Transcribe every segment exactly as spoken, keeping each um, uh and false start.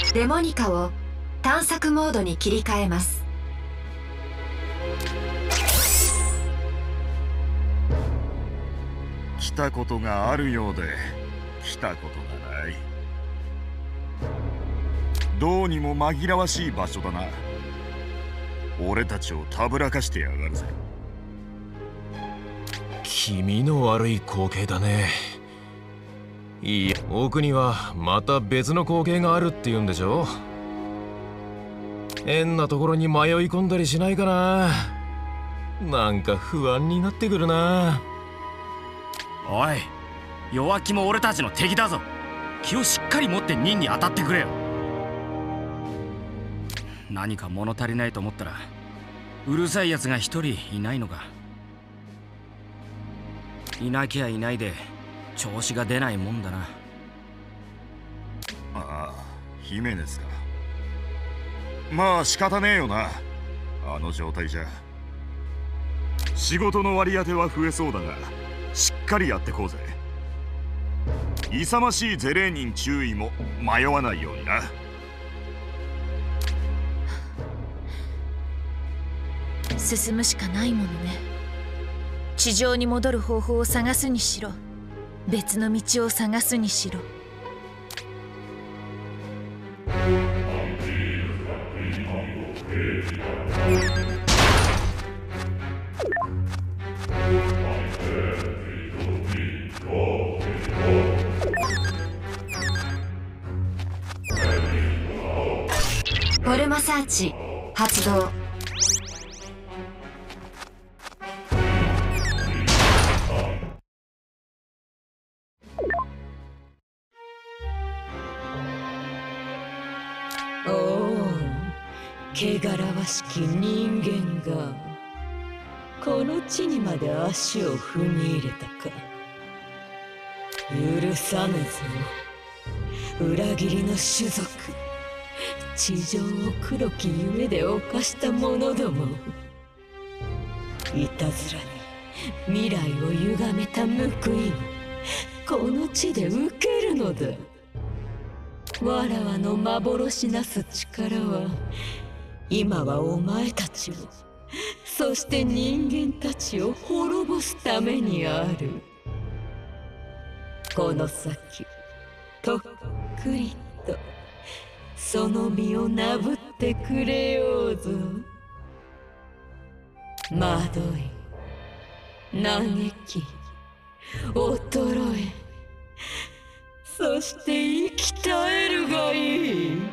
デモニカを探索モードに切り替えます。 来たことがあるようで来たことがない。どうにも紛らわしい場所だな。俺たちをたぶらかしてやがるぜ。 気味の悪い光景だね。いいや、奥にはまた別の光景があるって言うんでしょ。変なところに迷い込んだりしないかな。なんか不安になってくるな。 おい、弱気も俺たちの敵だぞ。気をしっかり持って任に当たってくれよ。何か物足りないと思ったらうるさいやつが一人いないのか。いなきゃいないで調子が出ないもんだな。 ああ、ヒメネスか。まあ仕方ねえよな。あの状態じゃ仕事の割り当ては増えそうだがしっかりやってこうぜ。勇ましいゼレーニン注意も迷わないようにな。 進むしかないものね。地上に戻る方法を探すにしろ、別の道を探すにしろ。 フォルマサーチ発動。 おお、汚らわしき人間がこの地にまで足を踏み入れたか。許さぬぞ、裏切りの種族。地上を黒き夢で犯した者ども。いたずらに未来を歪めた報いをこの地で受けるのだ。わらわの幻なす力は今はお前たちを、そして人間たちを滅ぼすためにある。この先とっくりとその身をなぶってくれようぞ。惑い、嘆き、衰え、そして生き絶えるがいい。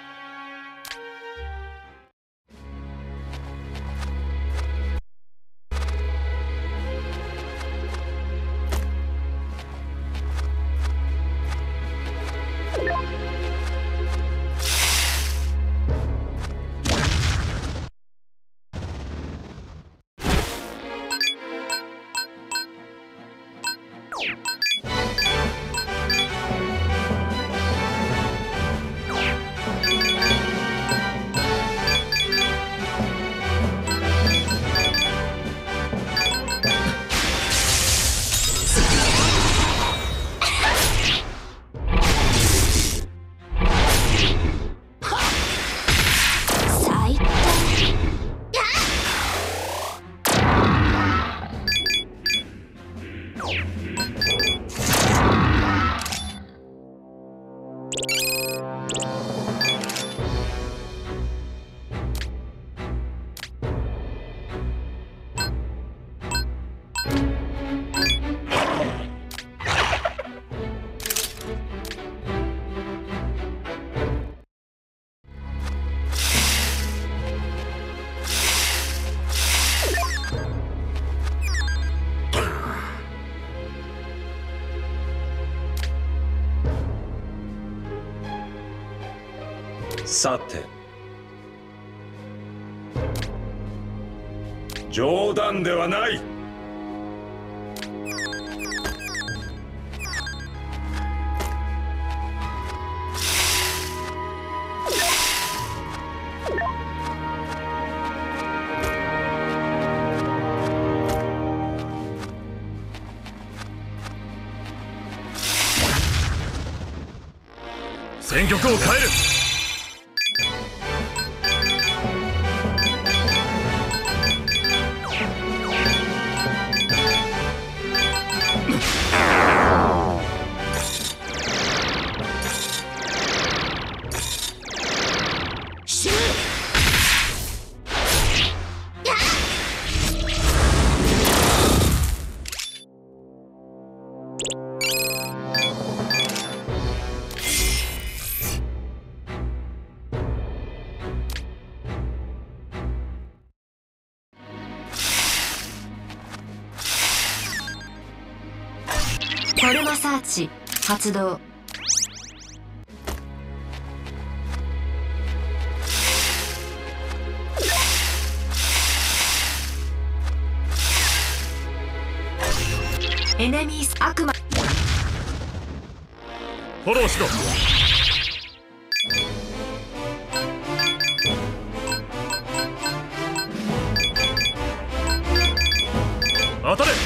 さて、冗談ではない。 戦局を変える。 ルマサーチ発動。エネミー悪魔フォローしろ。当たれ。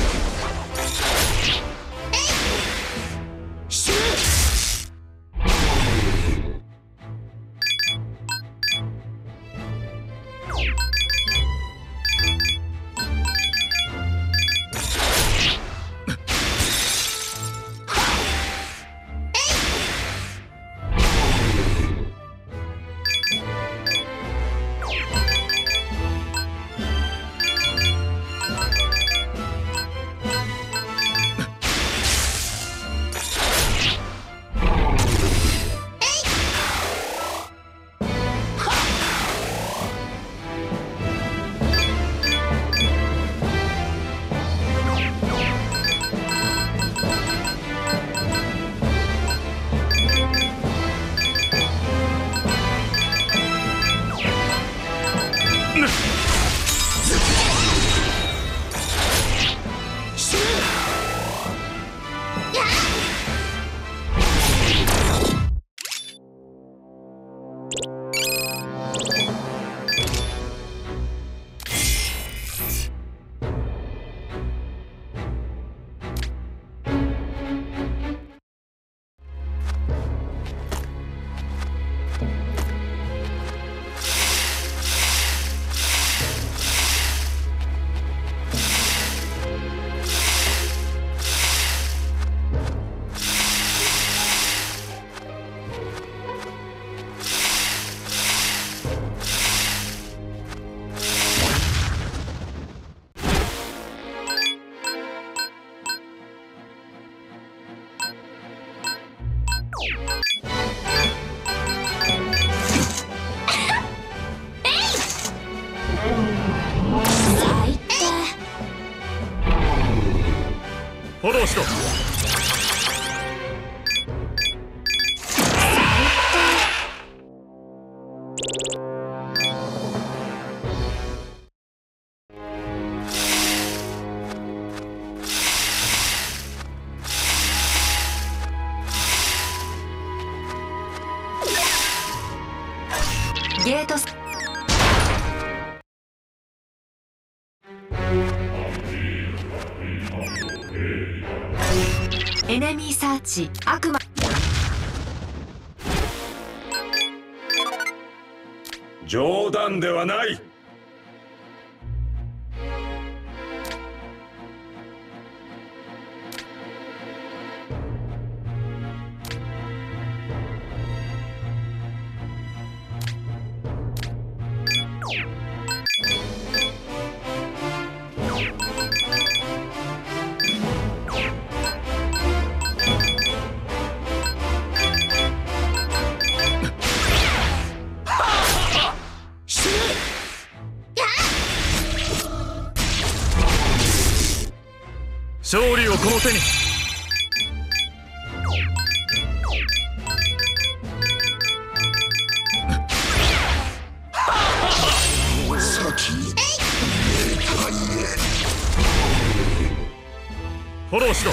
フォローしろ。 ゲートエネミーサーチ悪魔冗談ではない。 勝利をこの手に。フォローしろ。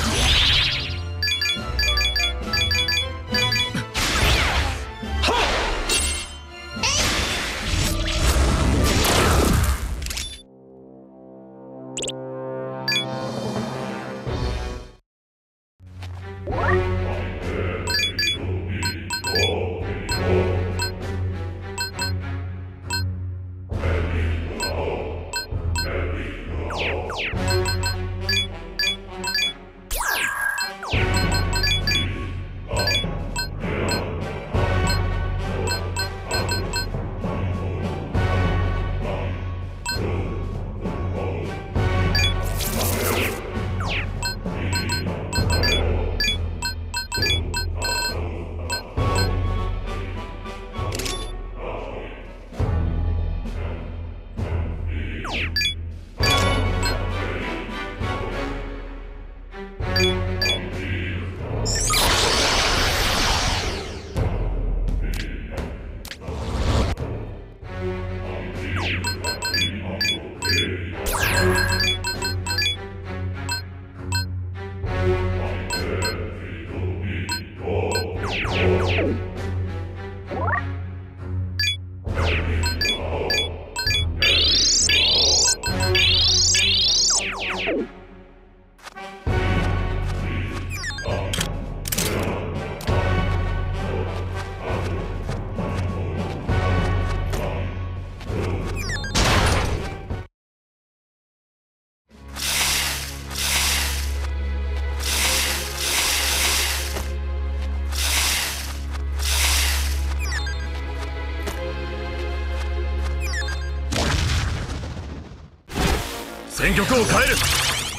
戦局を変える。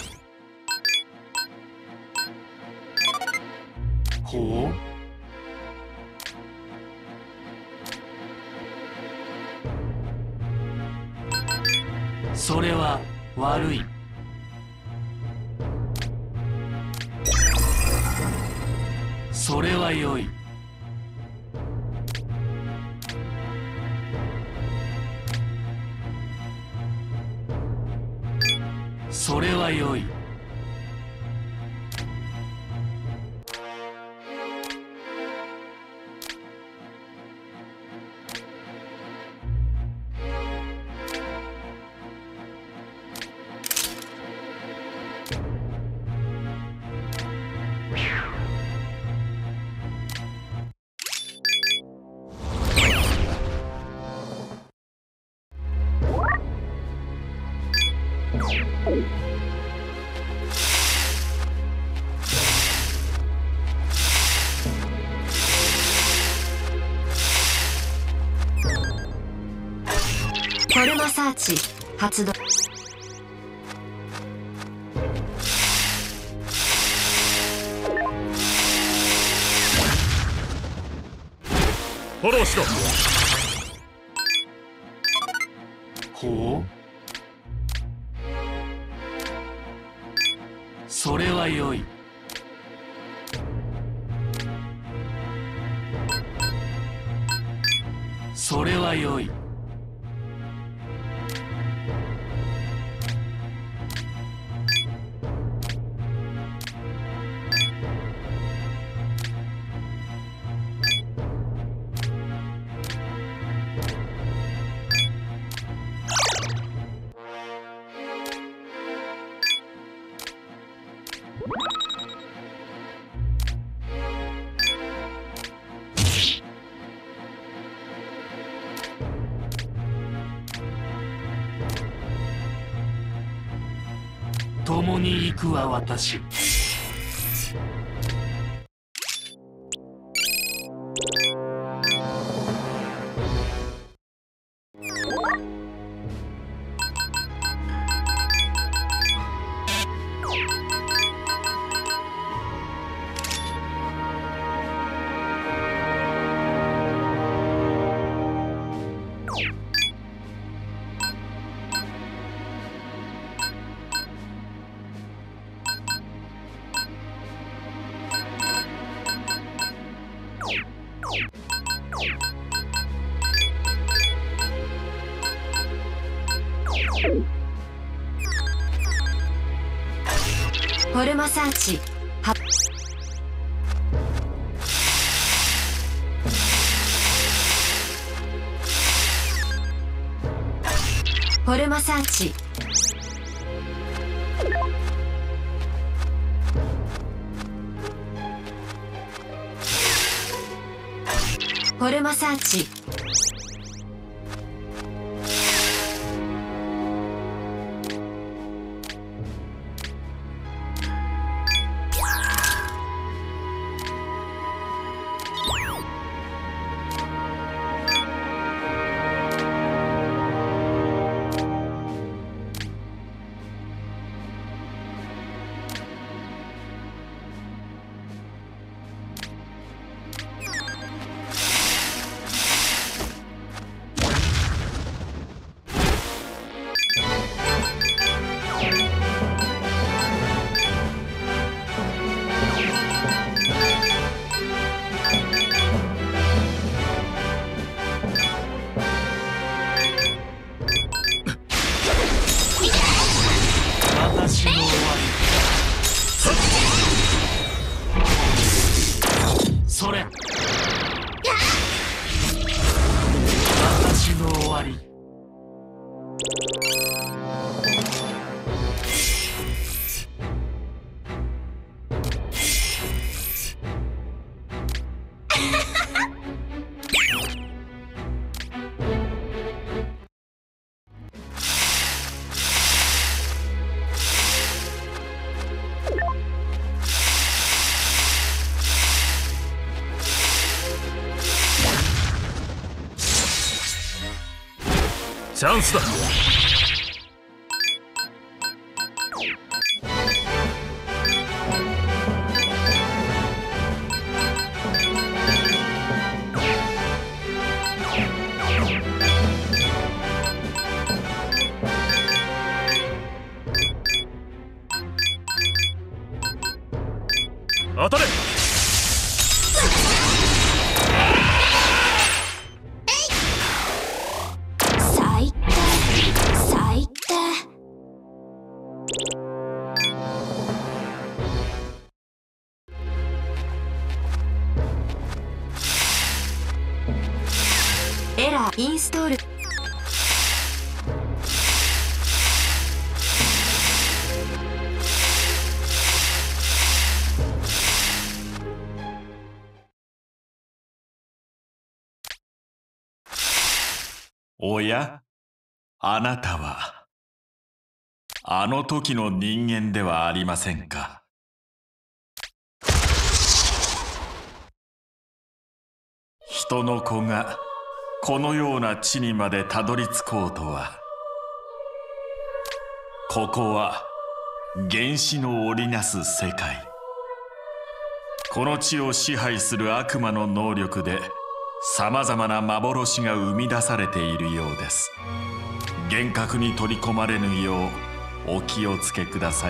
ほう。それは悪い。それは良い。それは良い。 フォルマサーチ発動。 フォローしろ。 ほう。それは良い。それは良い。共に行くは私。 フォルマサーチはフォルマサーチフォルマサーチ私の終わり。それ。私の終わり。 チャンスだ。 エラーインストール。 おや、あなたはあの時の人間ではありませんか。人の子がこのような地にまでたどり着こうとは。ここは原始の織りなす世界。この地を支配する悪魔の能力でさまざまな幻が生み出されているようです。幻覚に取り込まれぬようお気をつけください。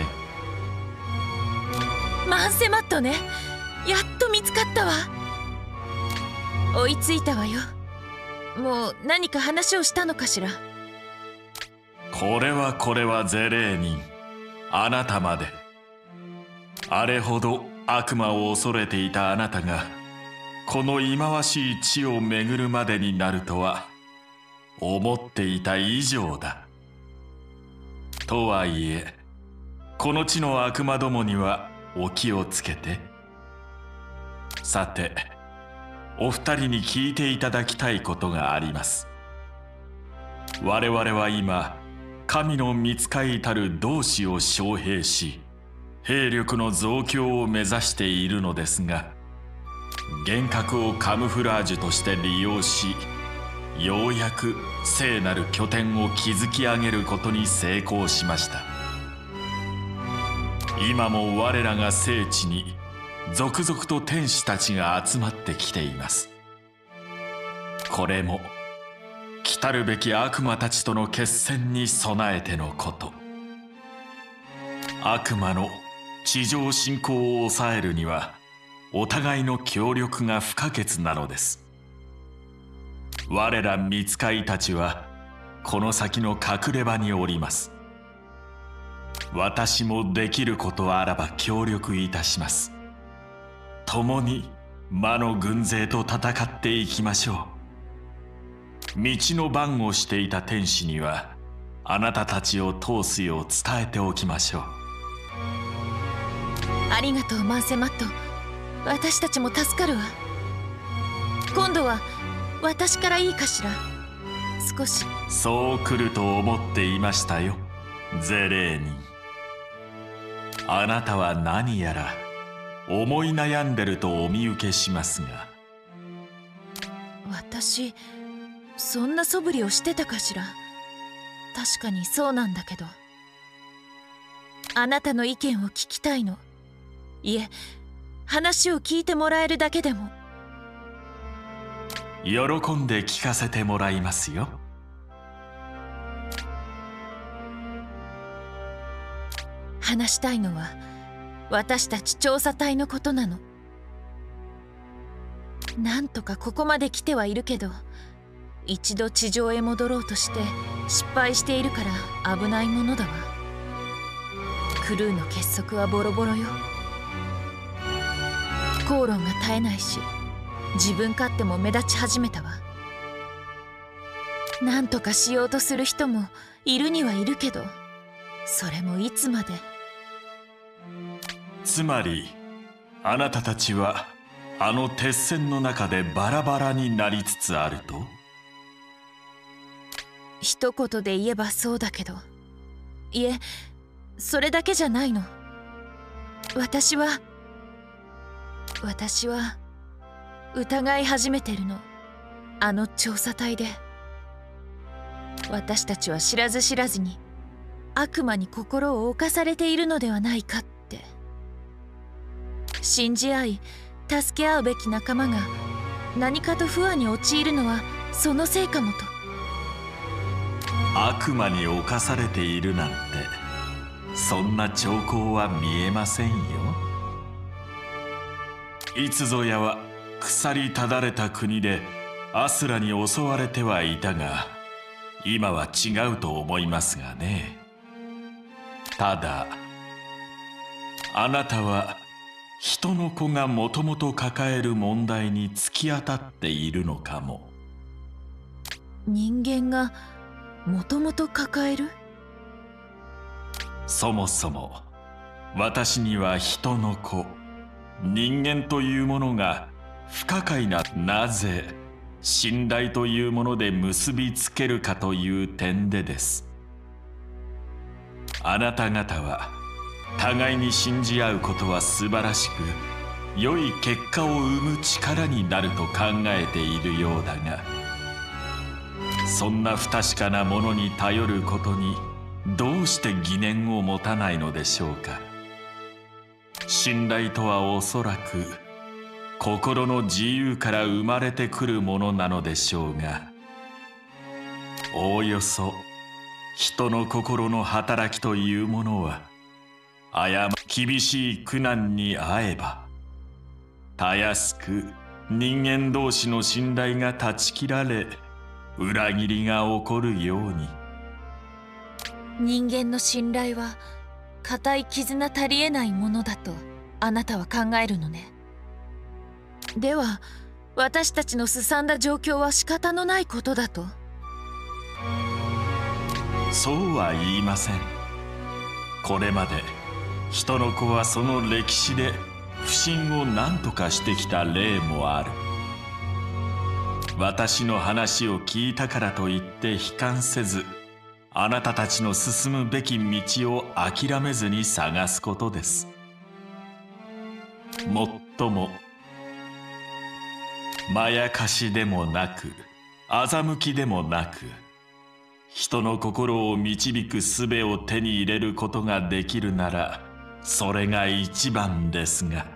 マンセマットね、やっと見つかったわ。追いついたわよ。もう何か話をしたのかしら。 これはこれはゼレー人、あなたまで。あれほど悪魔を恐れていたあなたがこの忌まわしい地を巡るまでになるとは思っていた以上だ。とはいえこの地の悪魔どもにはお気をつけて。さて、お二人に聞いていただきたいことがあります。我々は今神の御使いたる同志を招聘し兵力の増強を目指しているのですが、幻覚をカムフラージュとして利用し、ようやく聖なる拠点を築き上げることに成功しました。今も我らが聖地に続々と天使たちが集まってきています。これも来たるべき悪魔たちとの決戦に備えてのこと。悪魔の地上侵攻を抑えるにはお互いの協力が不可欠なのです。我ら御使いたちはこの先の隠れ場におります。私もできることあらば協力いたします。共に魔の軍勢と戦っていきましょう。道の番をしていた天使にはあなたたちを通すよう伝えておきましょう。 ありがとうマンセマット。私たちも助かるわ。今度は私からいいかしら。少し。 そう来ると思っていましたよ、ゼレーニン。あなたは何やら思い悩んでるとお見受けしますが。 私そんな素振りをしてたかしら。確かにそうなんだけど。あなたの意見を聞きたいの。いえ、話を聞いてもらえるだけでも。 喜んで聞かせてもらいますよ。 話したいのは私たち調査隊のことなの。なんとかここまで来てはいるけど、一度地上へ戻ろうとして失敗しているから危ないものだわ。クルーの結束はボロボロよ。口論が絶えないし、自分勝手も目立ち始めたわ。なんとかしようとする人もいるにはいるけど、それもいつまで。 つまりあなたたちはあの鉄線の中でバラバラになりつつあると。 一言で言えばそうだけど、いえ、それだけじゃないの。私は私は疑い始めてるの。あの調査隊で私たちは知らず知らずに悪魔に心を侵されているのではないかって。信じ合い助け合うべき仲間が何かと不安に陥るのはそのせいかもと。 悪魔に侵されているなんてそんな兆候は見えませんよ。いつぞやは腐りただれた国でアスラに襲われてはいたが、今は違うと思いますがね。ただあなたは人の子がもともと抱える問題に突き当たっているのかも。 人間がもともと抱える？ そもそも私には人の子、人間というものが不可解な、なぜ信頼というもので結びつけるかという点でです。あなた方は互いに信じ合うことは素晴らしく、良い結果を生む力になると考えているようだが、そんな不確かなものに頼ることにどうして疑念を持たないのでしょうか。信頼とはおそらく心の自由から生まれてくるものなのでしょうが、おおよそ人の心の働きというものは、誤厳しい苦難に遭えばたやすく人間同士の信頼が断ち切られ、裏切りが起こるように。 人間の信頼は固い絆足りえないものだとあなたは考えるのね。では私たちのすさんだ状況は仕方のないことだと？ そうは言いません。これまで人の子はその歴史で不信を何とかしてきた例もある。私の話を聞いたからといって悲観せず、あなたたちの進むべき道を諦めずに探すことです。もっともまやかしでもなく欺きでもなく、人の心を導く術を手に入れることができるならそれが一番ですが。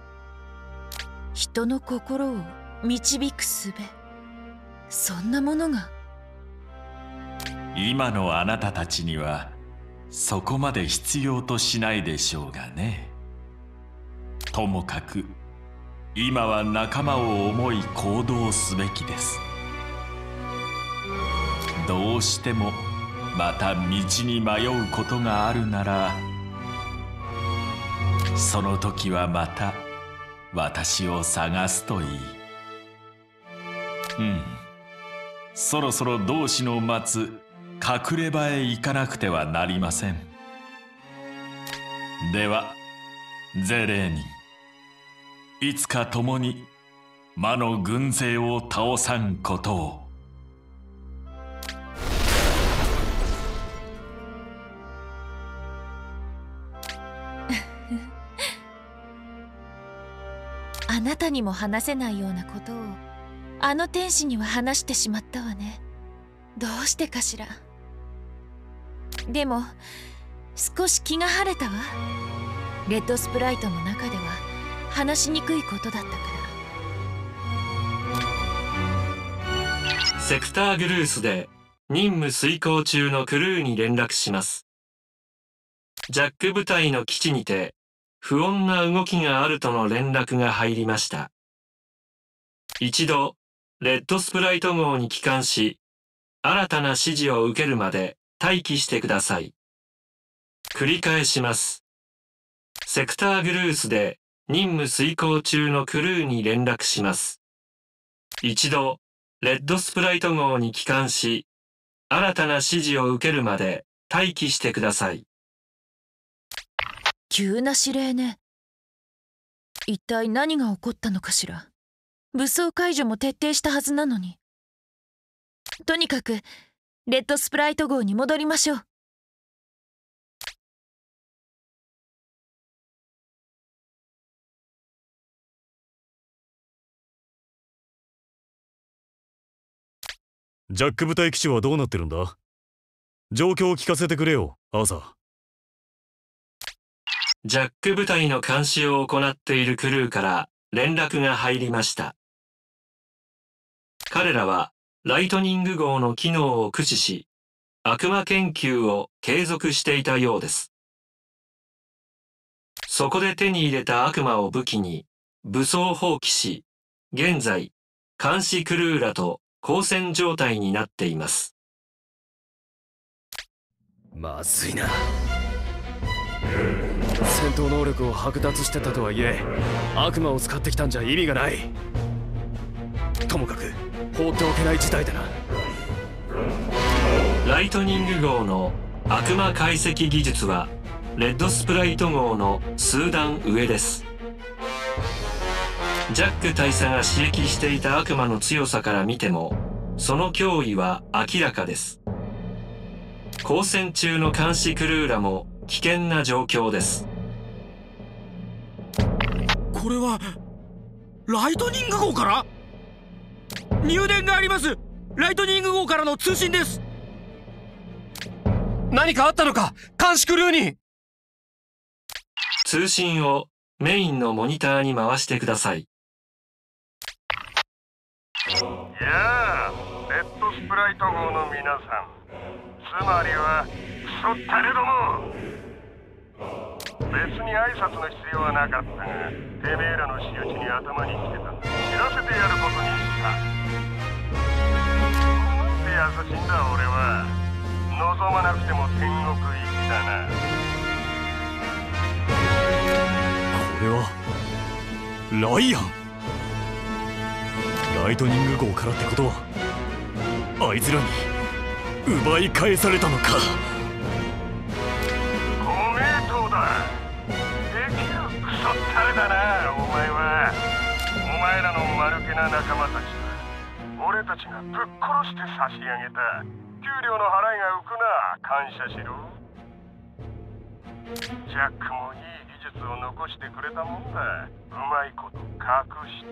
人の心を導く術、そんなものが？ 今のあなたたちにはそこまで必要としないでしょうがね。ともかく今は仲間を思い行動すべきです。どうしてもまた道に迷うことがあるなら、その時はまた私を探すといい。うん、そろそろ同志の待つ隠れ場へ行かなくてはなりません。ではゼレーニン、いつか共に魔の軍勢を倒さんことを。 あなたにも話せないようなことをあの天使には話してしまったわね。どうしてかしら。でも少し気が晴れたわ。レッドスプライトの中では話しにくいことだったから。 セクターグルースで任務遂行中のクルーに連絡します。ジャック部隊の基地にて不穏な動きがあるとの連絡が入りました。一度レッドスプライト号に帰還し、新たな指示を受けるまで待機してください。繰り返します。セクターグルースで任務遂行中のクルーに連絡します。一度レッドスプライト号に帰還し、新たな指示を受けるまで待機してください。 急な指令ね。一体何が起こったのかしら。武装解除も徹底したはずなのに。とにかくレッドスプライト号に戻りましょう。 ジャック部隊基地はどうなってるんだ？状況を聞かせてくれよ、アーサー。 ジャック部隊の監視を行っているクルーから連絡が入りました。彼らはライトニング号の機能を駆使し、悪魔研究を継続していたようです。そこで手に入れた悪魔を武器に武装蜂起し、現在監視クルーらと交戦状態になっています。 まずいな。戦闘能力を剥奪してたとはいえ、悪魔を使ってきたんじゃ意味がない。ともかく放っておけない事態だな。 ライトニング号の悪魔解析技術はレッドスプライト号の数段上です。ジャック大佐が刺激していた悪魔の強さから見てもその脅威は明らかです。交戦中の監視クルーラも危険な状況です。 これはライトニング号から入電があります。ライトニング号からの通信です。 何かあったのか、監視クルーに。 通信をメインのモニターに回してください。 やあ、レッドスプライト号の皆さん、つまりはクソったれども。別に挨拶の必要はなかったが、てめえらの仕打ちに頭にきてた。知らせてやることにした。なんて優しいんだ俺は。望まなくても天国行きだな。 これはライアン。ライトニング号からってことはあいつらに奪い返されたのか。 ご名答だ。できるクソったれだなお前は。お前らの間抜けな仲間たちだ。俺たちがぶっ殺して差し上げた。給料の払いが浮くな。感謝しろ。ジャックもいい技術を残してくれたもんだ。うまいこと隠して。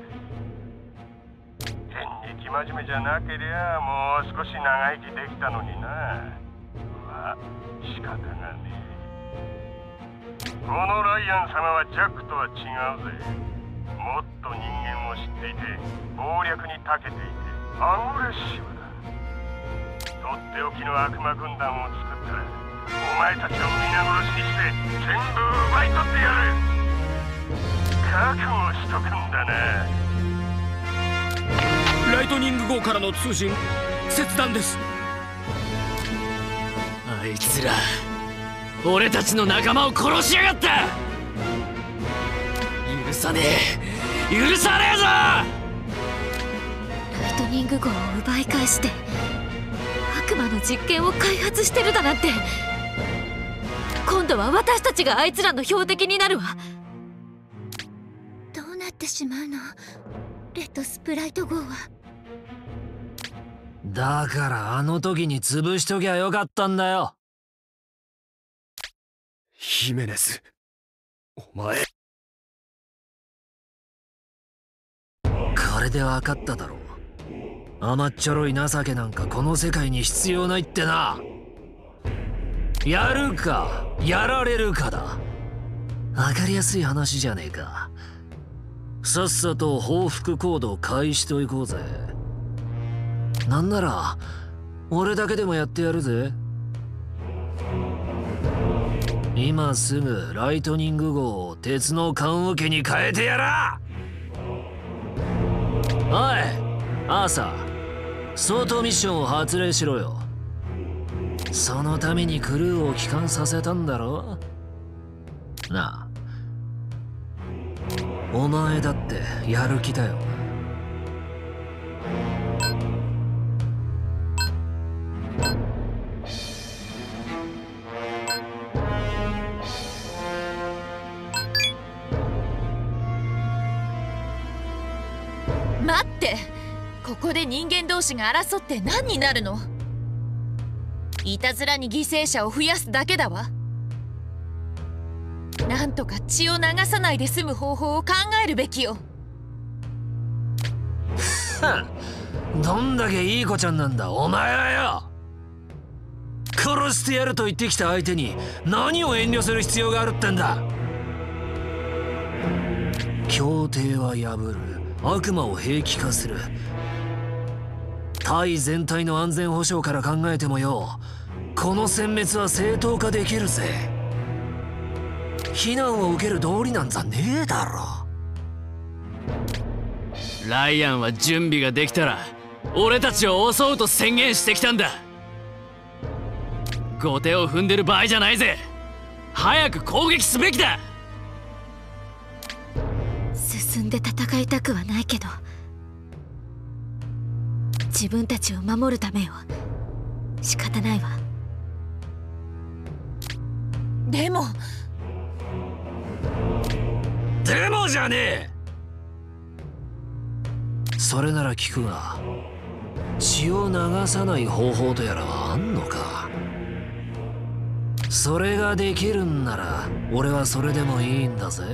変に生真面目じゃなけりゃもう少し長生きできたのにな。まあ仕方がねえ。このライアン様はジャックとは違うぜ。もっと人間を知っていて謀略に長けていてアグレッシブだ。とっておきの悪魔軍団を作ったらお前たちを皆殺しにして全部奪い取ってやる。覚悟しとくんだな。 ライトニング号からの通信切断です。 あいつら俺たちの仲間を殺しやがった。許さねえ許さねえぞ。 ライトニング号を奪い返して悪魔の実験を開発してるだなんて。今度は私たちがあいつらの標的になるわ。 どうなってしまうのレッドスプライト号は。 だからあの時に潰しときゃよかったんだよ。 ヒメネス、お前。 これで分かっただろう。甘っちょろい情けなんかこの世界に必要ないってな。やるかやられるかだ。分かりやすい話じゃねえか。さっさと報復行動開始といこうぜ。なんなら俺だけでもやってやるぜ。今すぐライトニング号を鉄の棺桶に変えてやら。おいアーサー、相当ミッションを発令しろよ。そのためにクルーを帰還させたんだろなあ。お前だってやる気だよ。 待って、ここで人間同士が争って何になるの。いたずらに犠牲者を増やすだけだわ。なんとか血を流さないで済む方法を考えるべきよ。 どんだけいい子ちゃんなんだお前はよ。殺してやると言ってきた相手に何を遠慮する必要があるってんだ。協定は破る、悪魔を兵器化する。隊全体の安全保障から考えてもよ、この殲滅は正当化できるぜ。非難を受ける道理なんざねえだろ。 ライアンは準備ができたら俺たちを襲うと宣言してきたんだ。後手を踏んでる場合じゃないぜ。早く攻撃すべきだ。 進んで戦いたくはないけど、自分たちを守るためよ。 仕方ないわ。 でもでもじゃねえ。それなら聞くが、血を流さない方法とやらはあんのか。それができるんなら俺はそれでもいいんだぜ。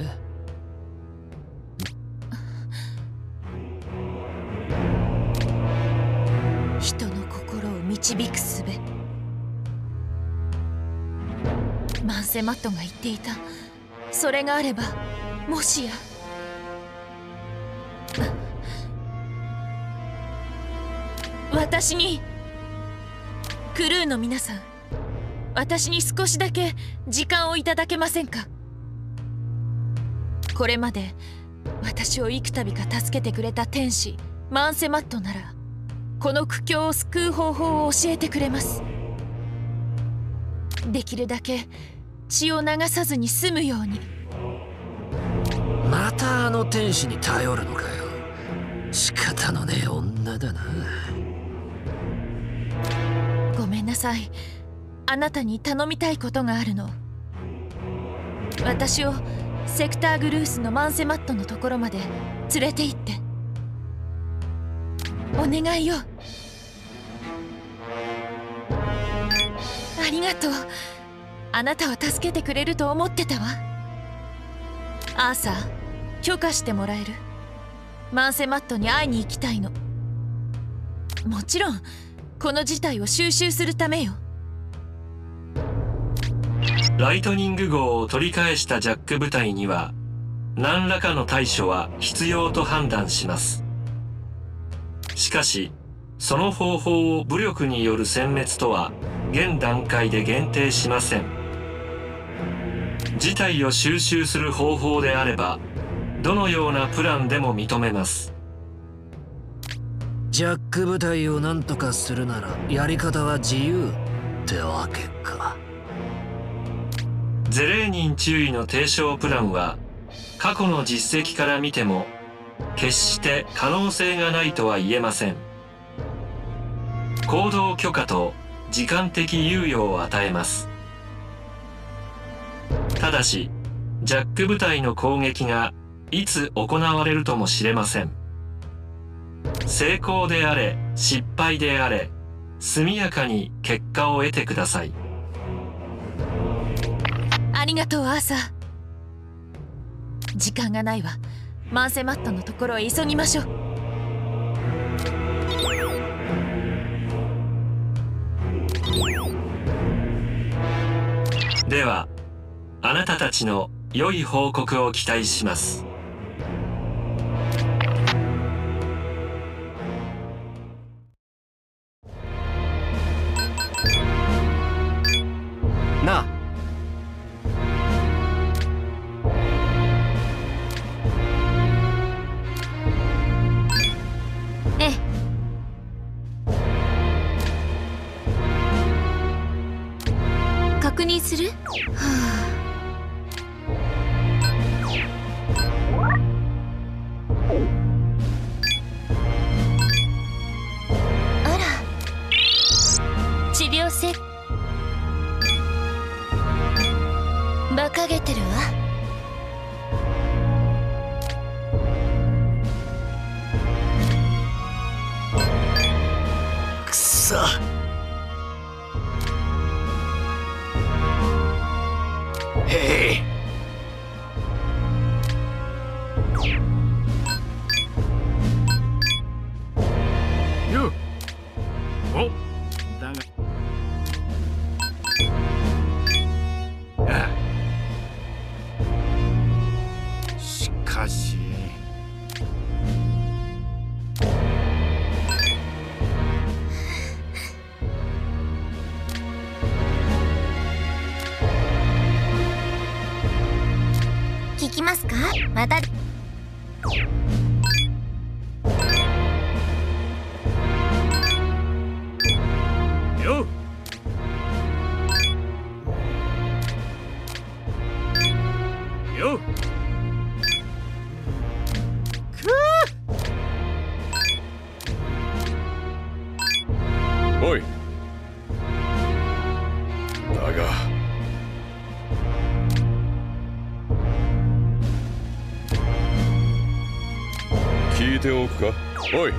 人の心を導く術。マンセマットが言っていた。それがあれば、もしや私に、クルーの皆さん、私に少しだけ時間をいただけませんか。これまで私を幾度か助けてくれた天使マンセマットなら、この苦境を救う方法を教えてくれます。できるだけ血を流さずに済むように。 またあの天使に頼るのかよ。仕方のねえ女だな。 ごめんなさい。あなたに頼みたいことがあるの。私をセクターグルースのマンセマットのところまで連れて行って。お願いよ。ありがとう。あなたは助けてくれると思ってたわ。アーサー、許可してもらえる？マンセマットに会いに行きたいの。もちろんこの事態を収拾するためよ。 ライトニング号を取り返したジャック部隊には何らかの対処は必要と判断します。しかしその方法を武力による殲滅とは現段階で限定しません。事態を収拾する方法であればどのようなプランでも認めます。 ジャック部隊を何とかするならやり方は自由ってわけか。 ゼレーニン注意の提唱プランは過去の実績から見ても決して可能性がないとは言えません。行動許可と時間的猶予を与えます。ただしジャック部隊の攻撃がいつ行われるともしれません。成功であれ失敗であれ速やかに結果を得てください。 ありがとうアーサー。時間がないわ。マンセマットのところへ急ぎましょう。 ではあなたたちの良い報告を期待します。 なあ、 ええ。確認する？はあ。あら、治療せ馬鹿げてるわ。 くそ。へい。 よっ。お、だが。ああ。しかし。 聞きますか？また。 よっ。よっ。 おい、 が。聞いておくか。おい。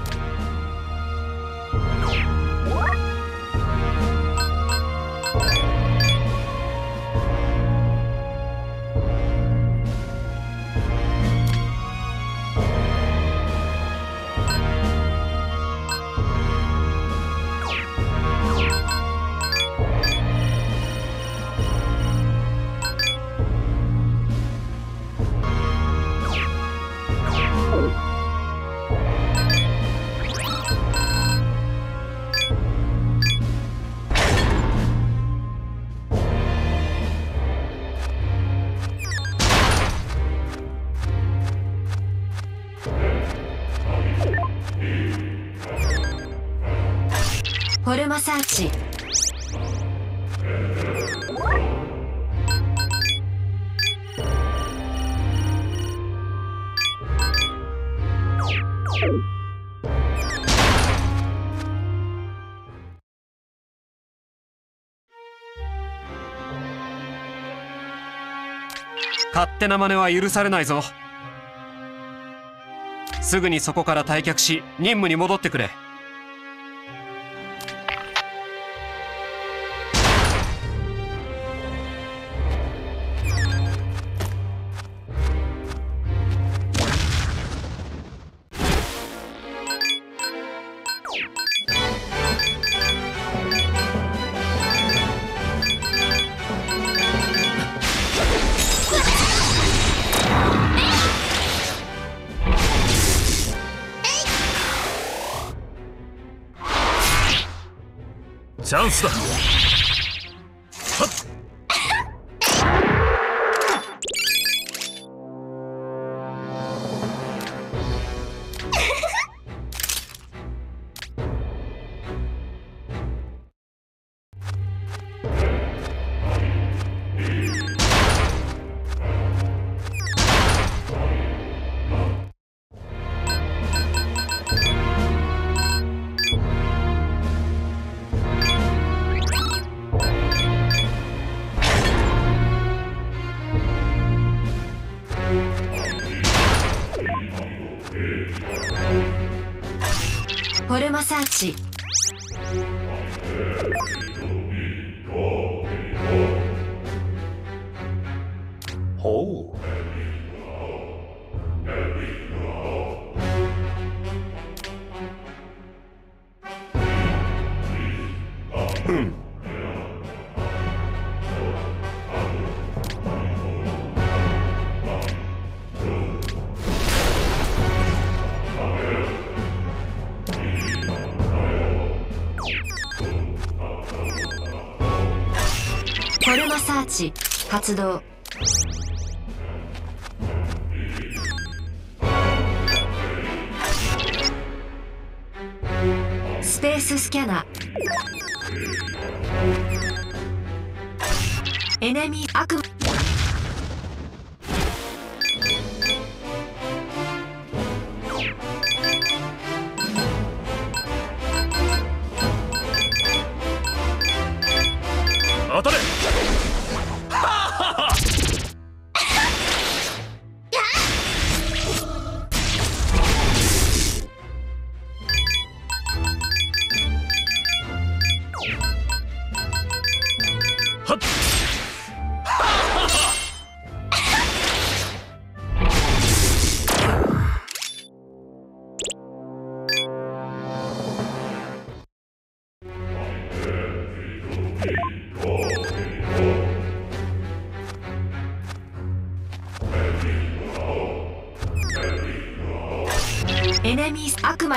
フォルマサーチ。 勝手な真似は許されないぞ。すぐにそこから退却し任務に戻ってくれ。 チャンスだ。 フォルマサーチ。 ほう。うんフォルマサーチ発動。スペーススキャナー。エネミー悪魔。 当たれ。 エネミー悪魔。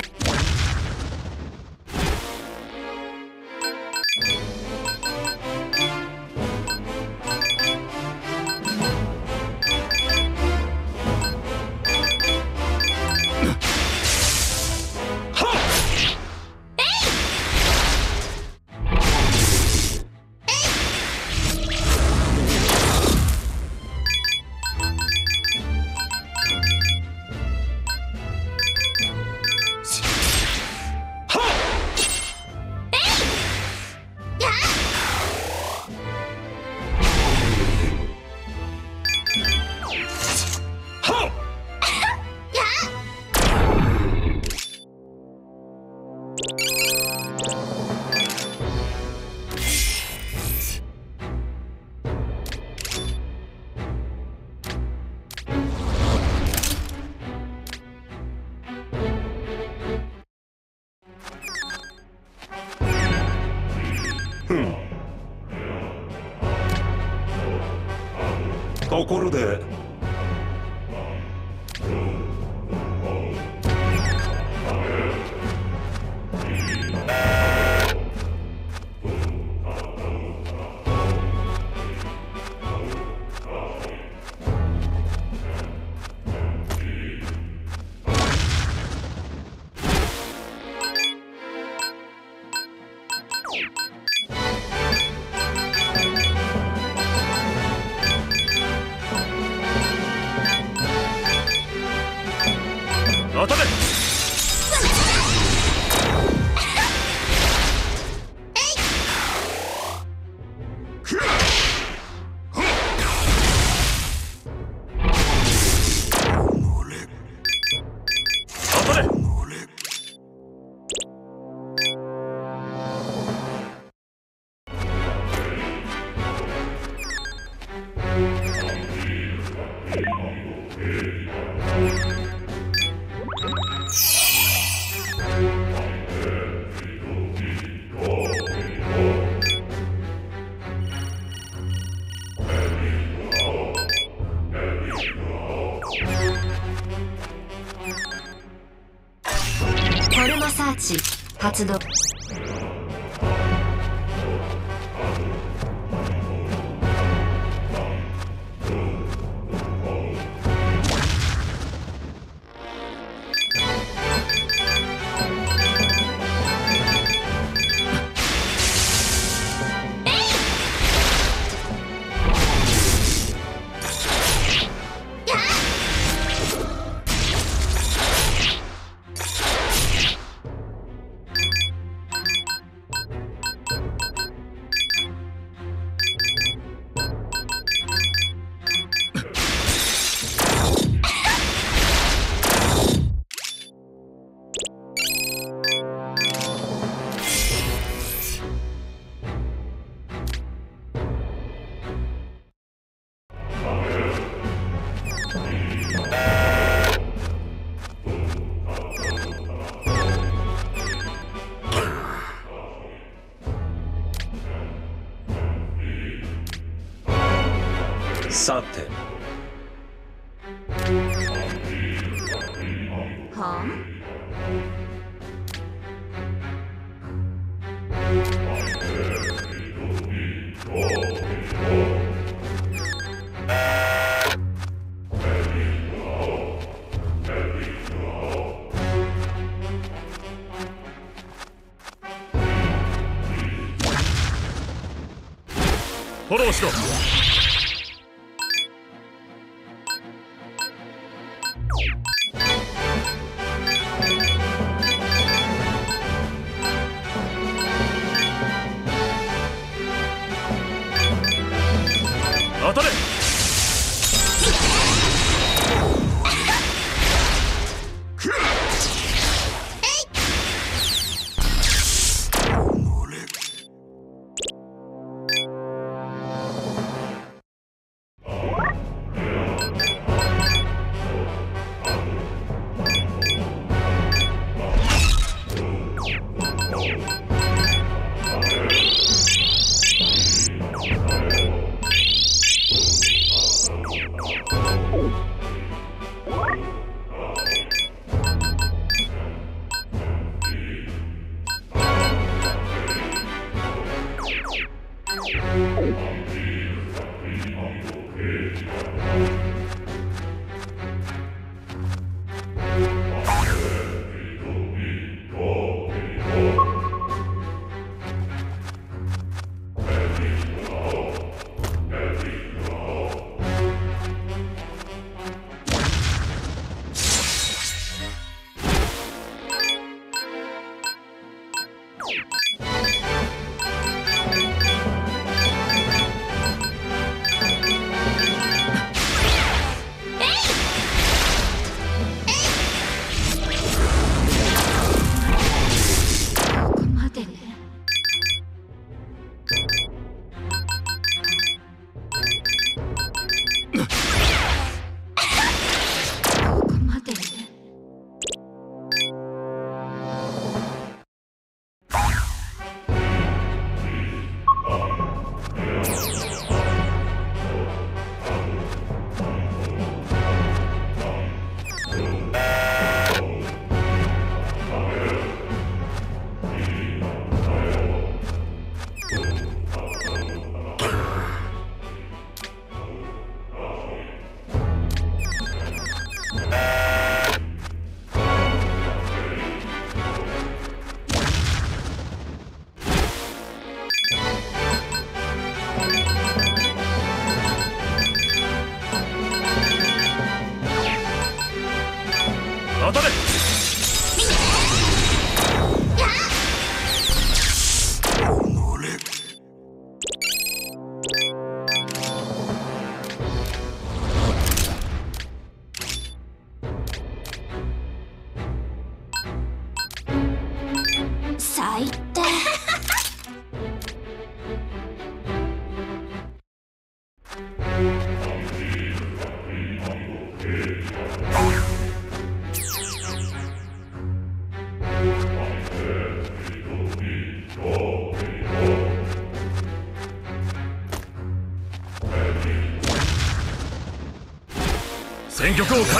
ところで当たれ。 ホルマサーチ発動。 さてはフォローしろ。当たれ。 戦局を変える。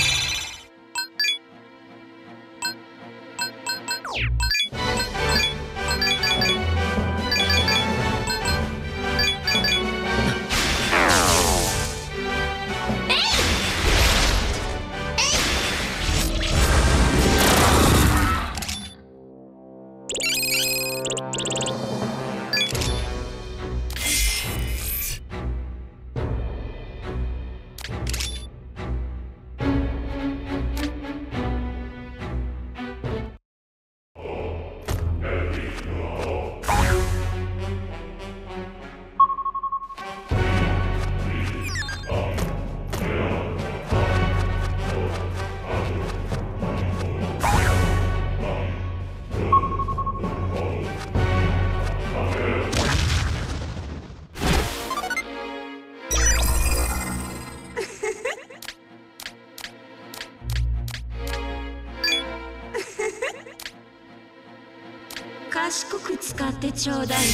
賢く使ってちょうだいね。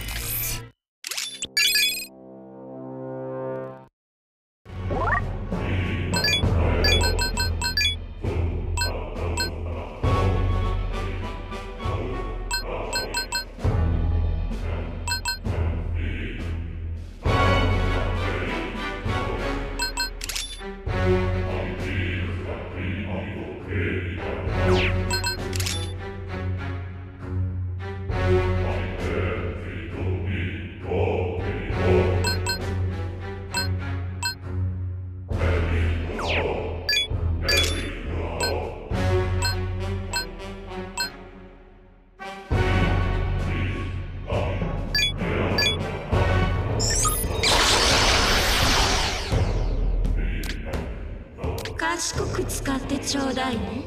賢く使ってちょうだいね。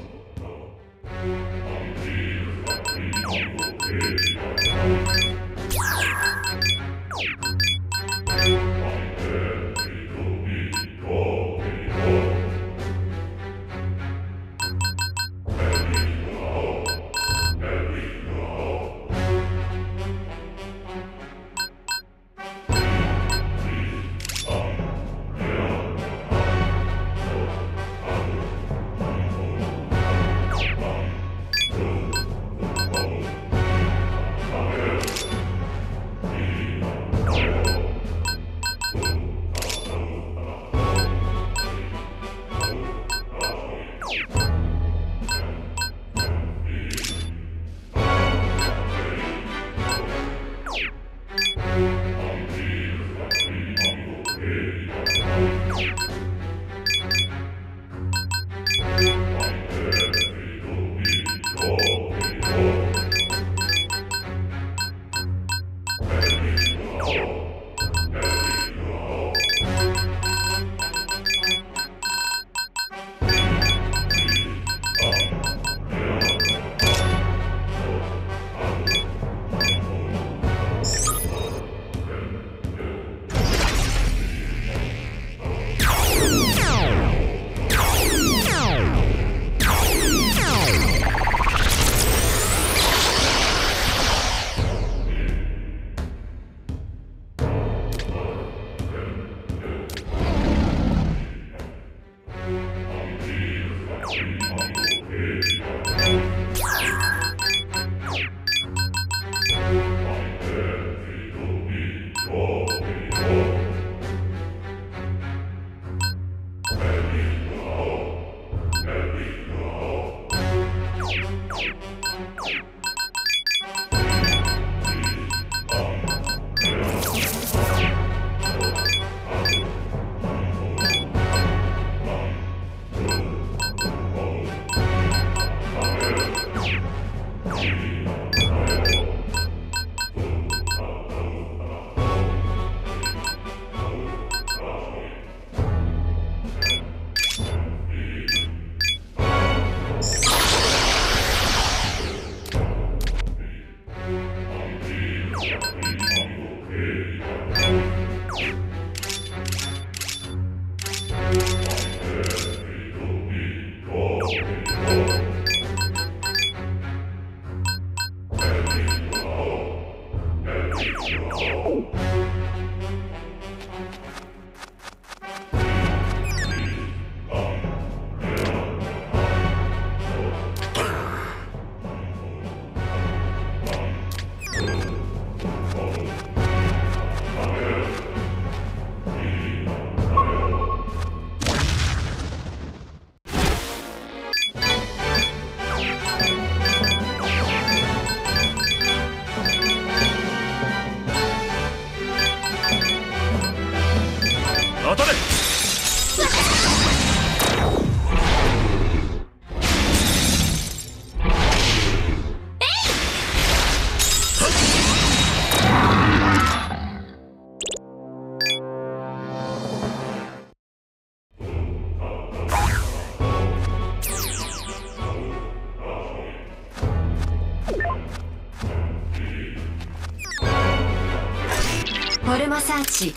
フォルマサーチ。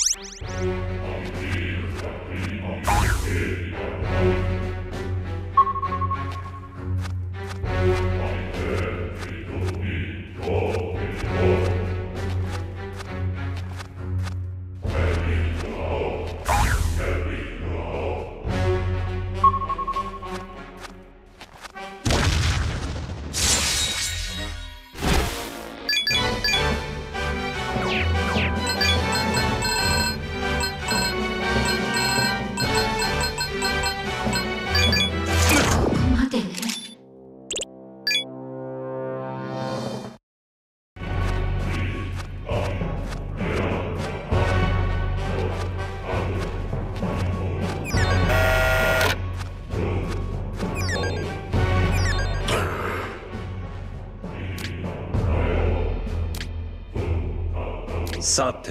さて、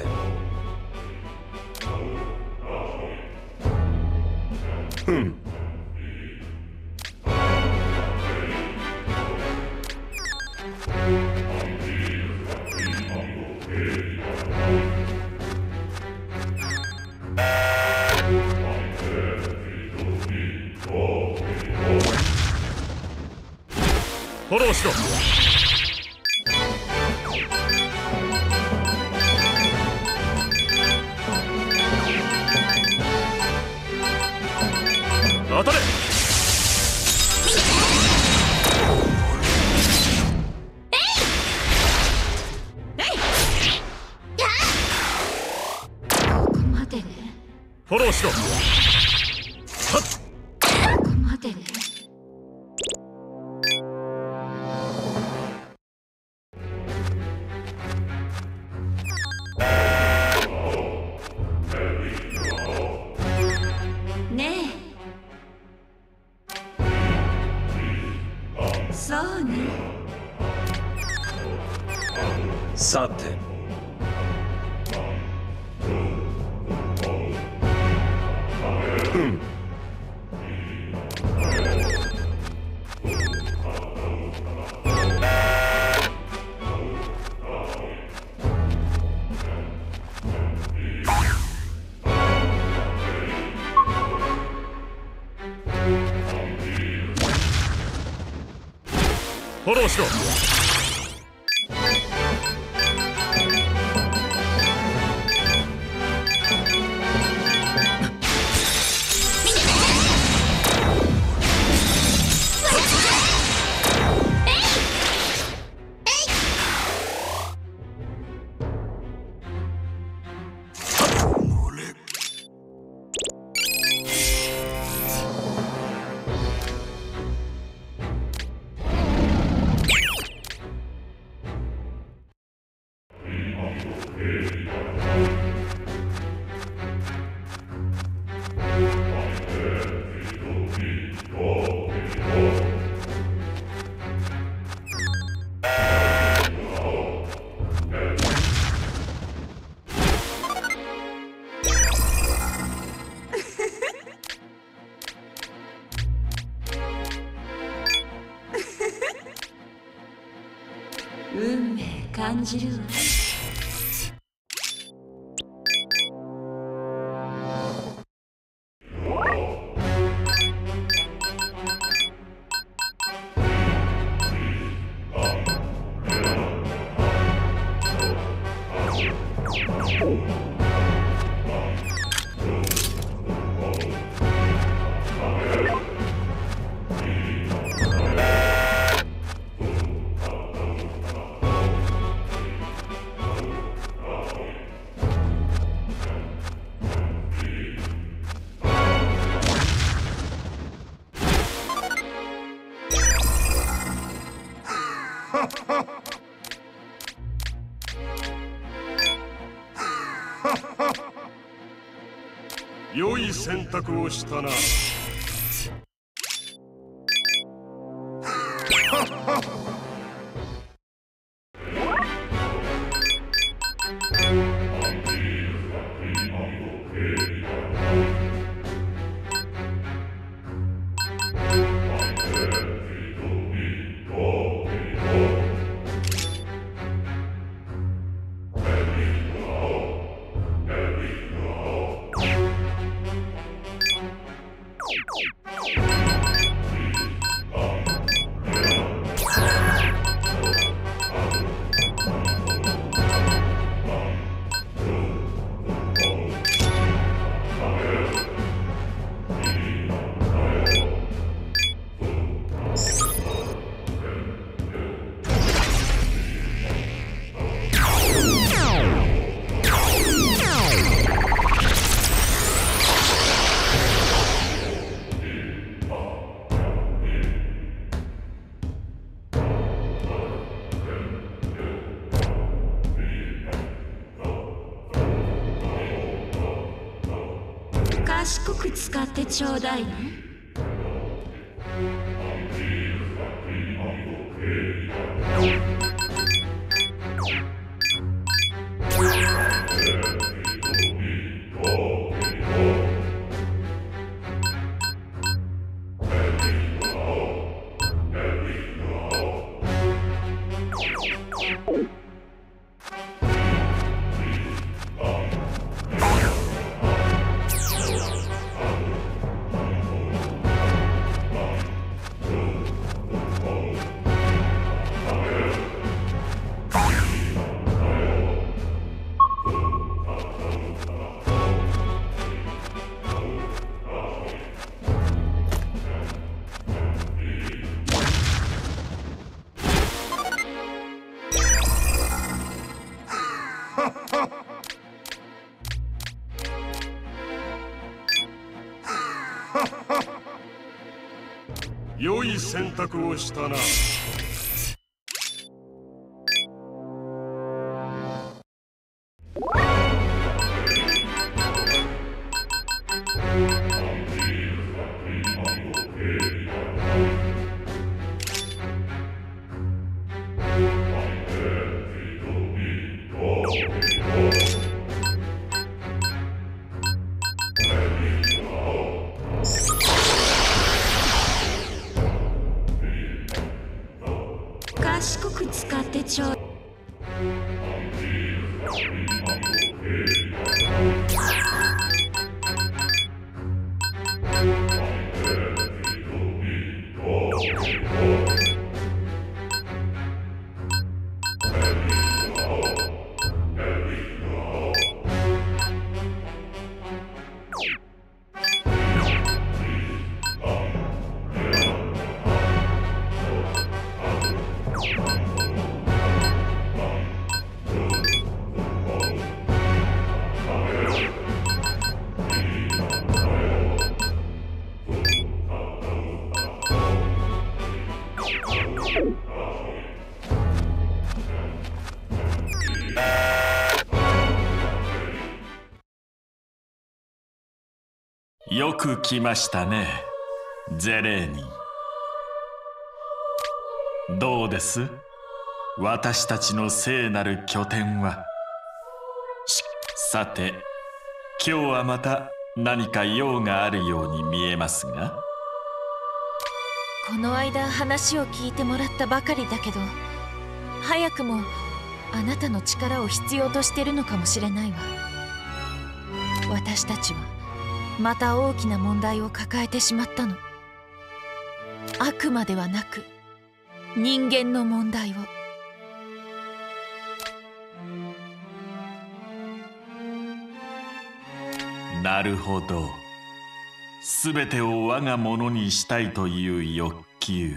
ふん。 フォローしろ。当たれ。 ここまでね。 フォローしろ。はっ。 ここまでね。ねえ。そうね。 さて、ふん。 フォローしろ。 運命感じるわ。 良い選択をしたな。 賢く使ってちょうだいね。 良い選択をしたな。賢く使ってちょう。 よく来ましたね、ゼレーニ。どうです？私たちの聖なる拠点は。しさて、今日はまた何か用があるように見えますが。 この間話を聞いてもらったばかりだけど、早くもあなたの力を必要としてるのかもしれないわ。私たちはまた大きな問題を抱えてしまったの。悪魔ではなく人間の問題を。 なるほど。すべてを我がものにしたいという欲求。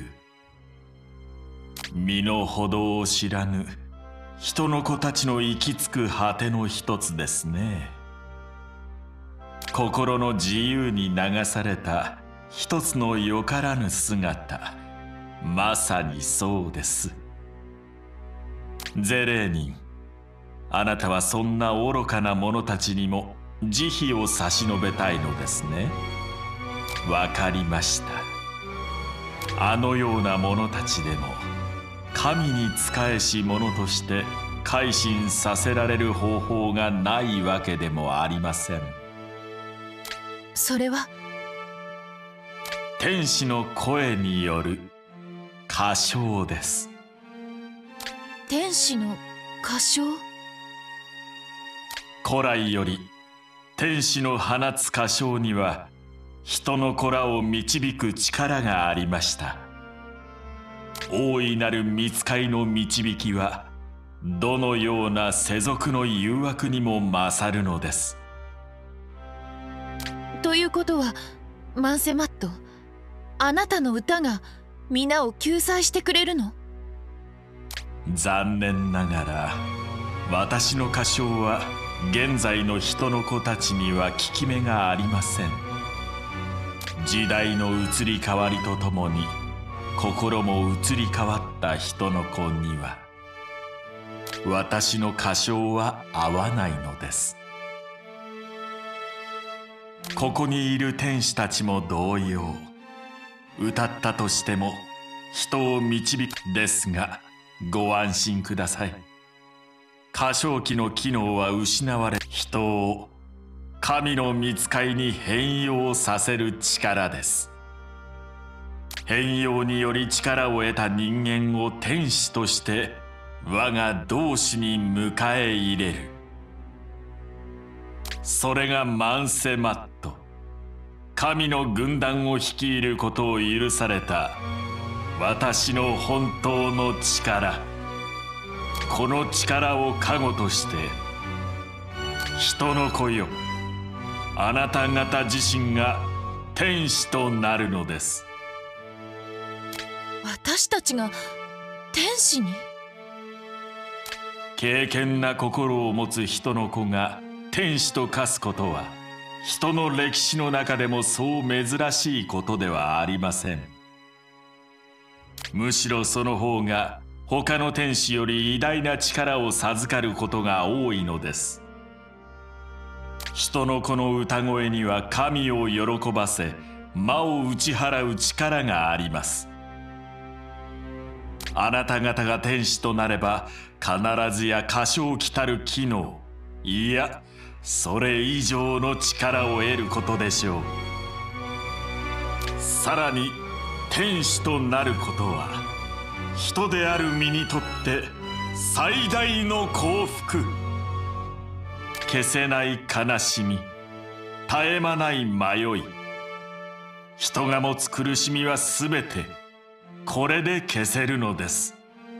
身の程を知らぬ人の子たちの行き着く果ての一つですね。心の自由に流された一つのよからぬ姿。まさにそうです。ゼレーニン、あなたはそんな愚かな者たちにも慈悲を差し伸べたいのですね。わかりました。あのような者たちでも神に仕えし者として改心させられる方法がないわけでもありません。 それは天使の声による歌唱です。 天使の歌唱？ 古来より天使の放つ歌唱には人の子らを導く力がありました。大いなる御使いの導きはどのような世俗の誘惑にも勝るのです。 ということはマンセマット、あなたの歌が皆を救済してくれるの？ 残念ながら私の歌唱は現在の人の子たちには効き目がありません。時代の移り変わりとともに心も移り変わった人の子には私の歌唱は合わないのです。 ここにいる天使たちも同様、歌ったとしても人を導くですが、ご安心ください。歌唱機の機能は失われ、人を神の御使いに変容させる力です。変容により力を得た人間を天使として我が同志に迎え入れる。それがマンセマット、神の軍団を率いることを許された私の本当の力。この力を加護として、人の子よ、あなた方自身が天使となるのです。 私たちが天使に？ 敬虔な心を持つ人の子が天使と化すことは、人の歴史の中でもそう珍しいことではありません。むしろその方が他の天使より偉大な力を授かることが多いのです。人の子の歌声には神を喜ばせ、魔を打ち払う力があります。あなた方が天使となれば、必ずや歌唱きたる機能、いやそれ以上の力を得ることでしょう。さらに天使となることは、人である身にとって最大の幸福。消せない悲しみ、絶え間ない迷い、人が持つ苦しみはすべてこれで消せるのです。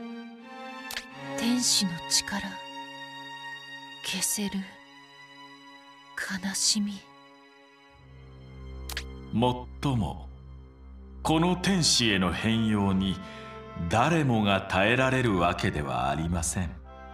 天使の力、消せる悲しみ。 もっともこの天使への変容に誰もが耐えられるわけではありません。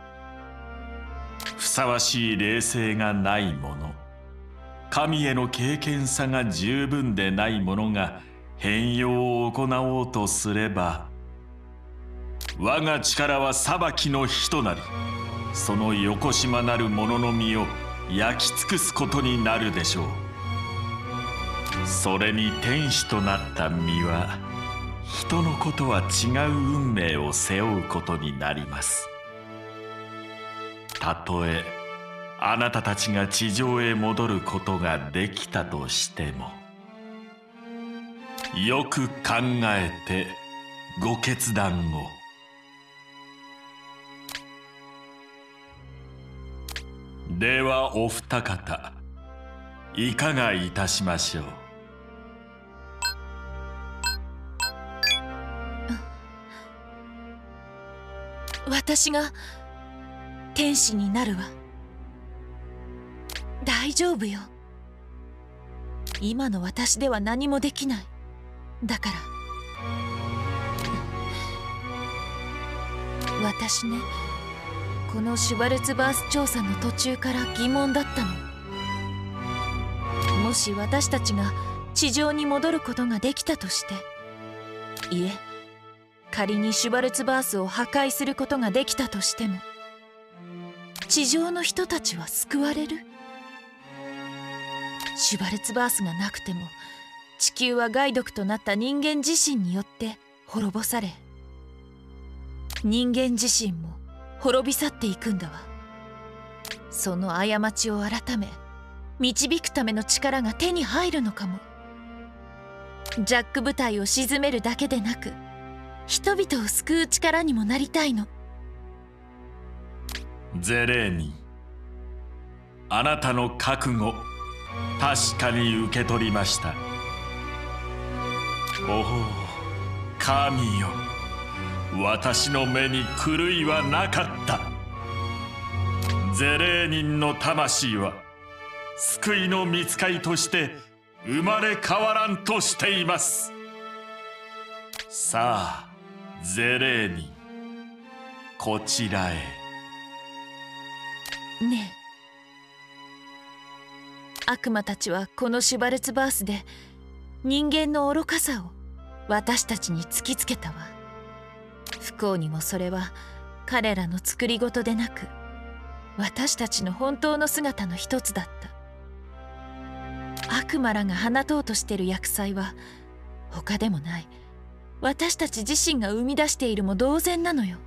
ふさわしい霊性がない者、神への敬虔さが十分でない者が変容を行おうとすれば、我が力は裁きの火となり、そのよこしまなる者の身を焼き尽くすことになるでしょう。それに天使となった身は、人の子とは違う運命を背負うことになります。たとえあなたたちが地上へ戻ることができたとしても、よく考えてご決断を。ではお二方、いかがいたしましょう。 私が天使になるわ。大丈夫よ。今の私では何もできない。だから私ね、このシュバルツバース調査の途中から疑問だったの。もし私たちが地上に戻ることができたとして、いえ、仮にシュバルツバースを破壊することができたとしても、地上の人たちは救われる？シュバルツバースがなくても、地球は害毒となった人間自身によって滅ぼされ、人間自身も滅び去っていくんだわ。その過ちを改め、導くための力が手に入るのかも。ジャック部隊を鎮めるだけでなく、人々を救う力にもなりたいの。 ゼレーニン、あなたの覚悟、確かに受け取りました。おお、神よ、私の目に狂いはなかった。ゼレーニンの魂は救いの御使いとして生まれ変わらんとしています。さあゼレーニン、こちらへ。 ねえ、悪魔たちはこのシュバルツバースで人間の愚かさを私たちに突きつけたわ。不幸にもそれは彼らの作り事でなく、私たちの本当の姿の一つだった。悪悪魔らが放とうとしてる厄災は他でもない、私たち自身が生み出しているも同然なのよ。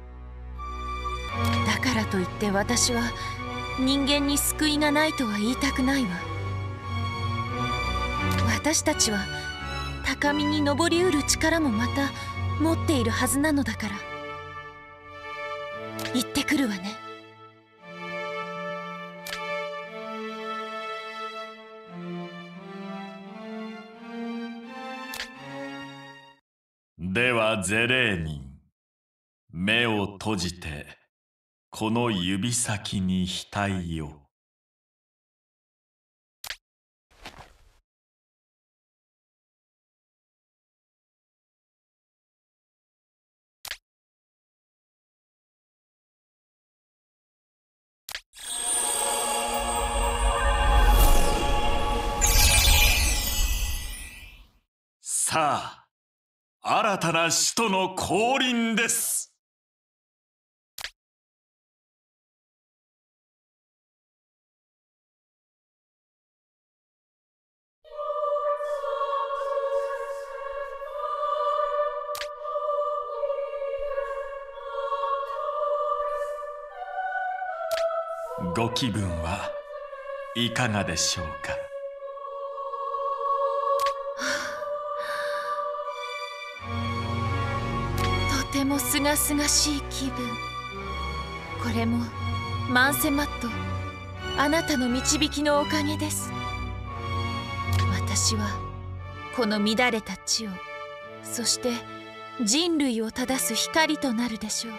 だからといって私は人間に救いがないとは言いたくないわ。私たちは高みに登りうる力もまた持っているはずなのだから。行ってくるわね。 ではゼレーニン、目を閉じてこの指先に額を。さあ、新たな使徒の降臨です。ご気分はいかがでしょうか。 とてもすがすがしい気分。これもマンセマット、あなたの導きのおかげです。私はこの乱れた地を、そして人類を正す光となるでしょう。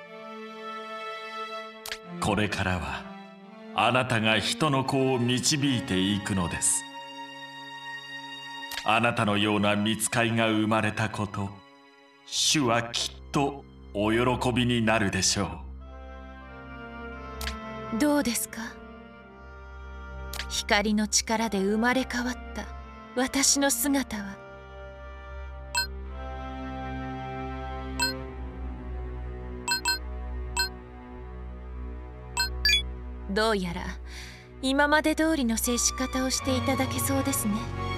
これからはあなたが人の子を導いていくのです。あなたのような御使いが生まれたこと、主はきっとお喜びになるでしょう。どうですか？光の力で生まれ変わった私の姿は。どうやら今まで通りの接し方をしていただけそうですね。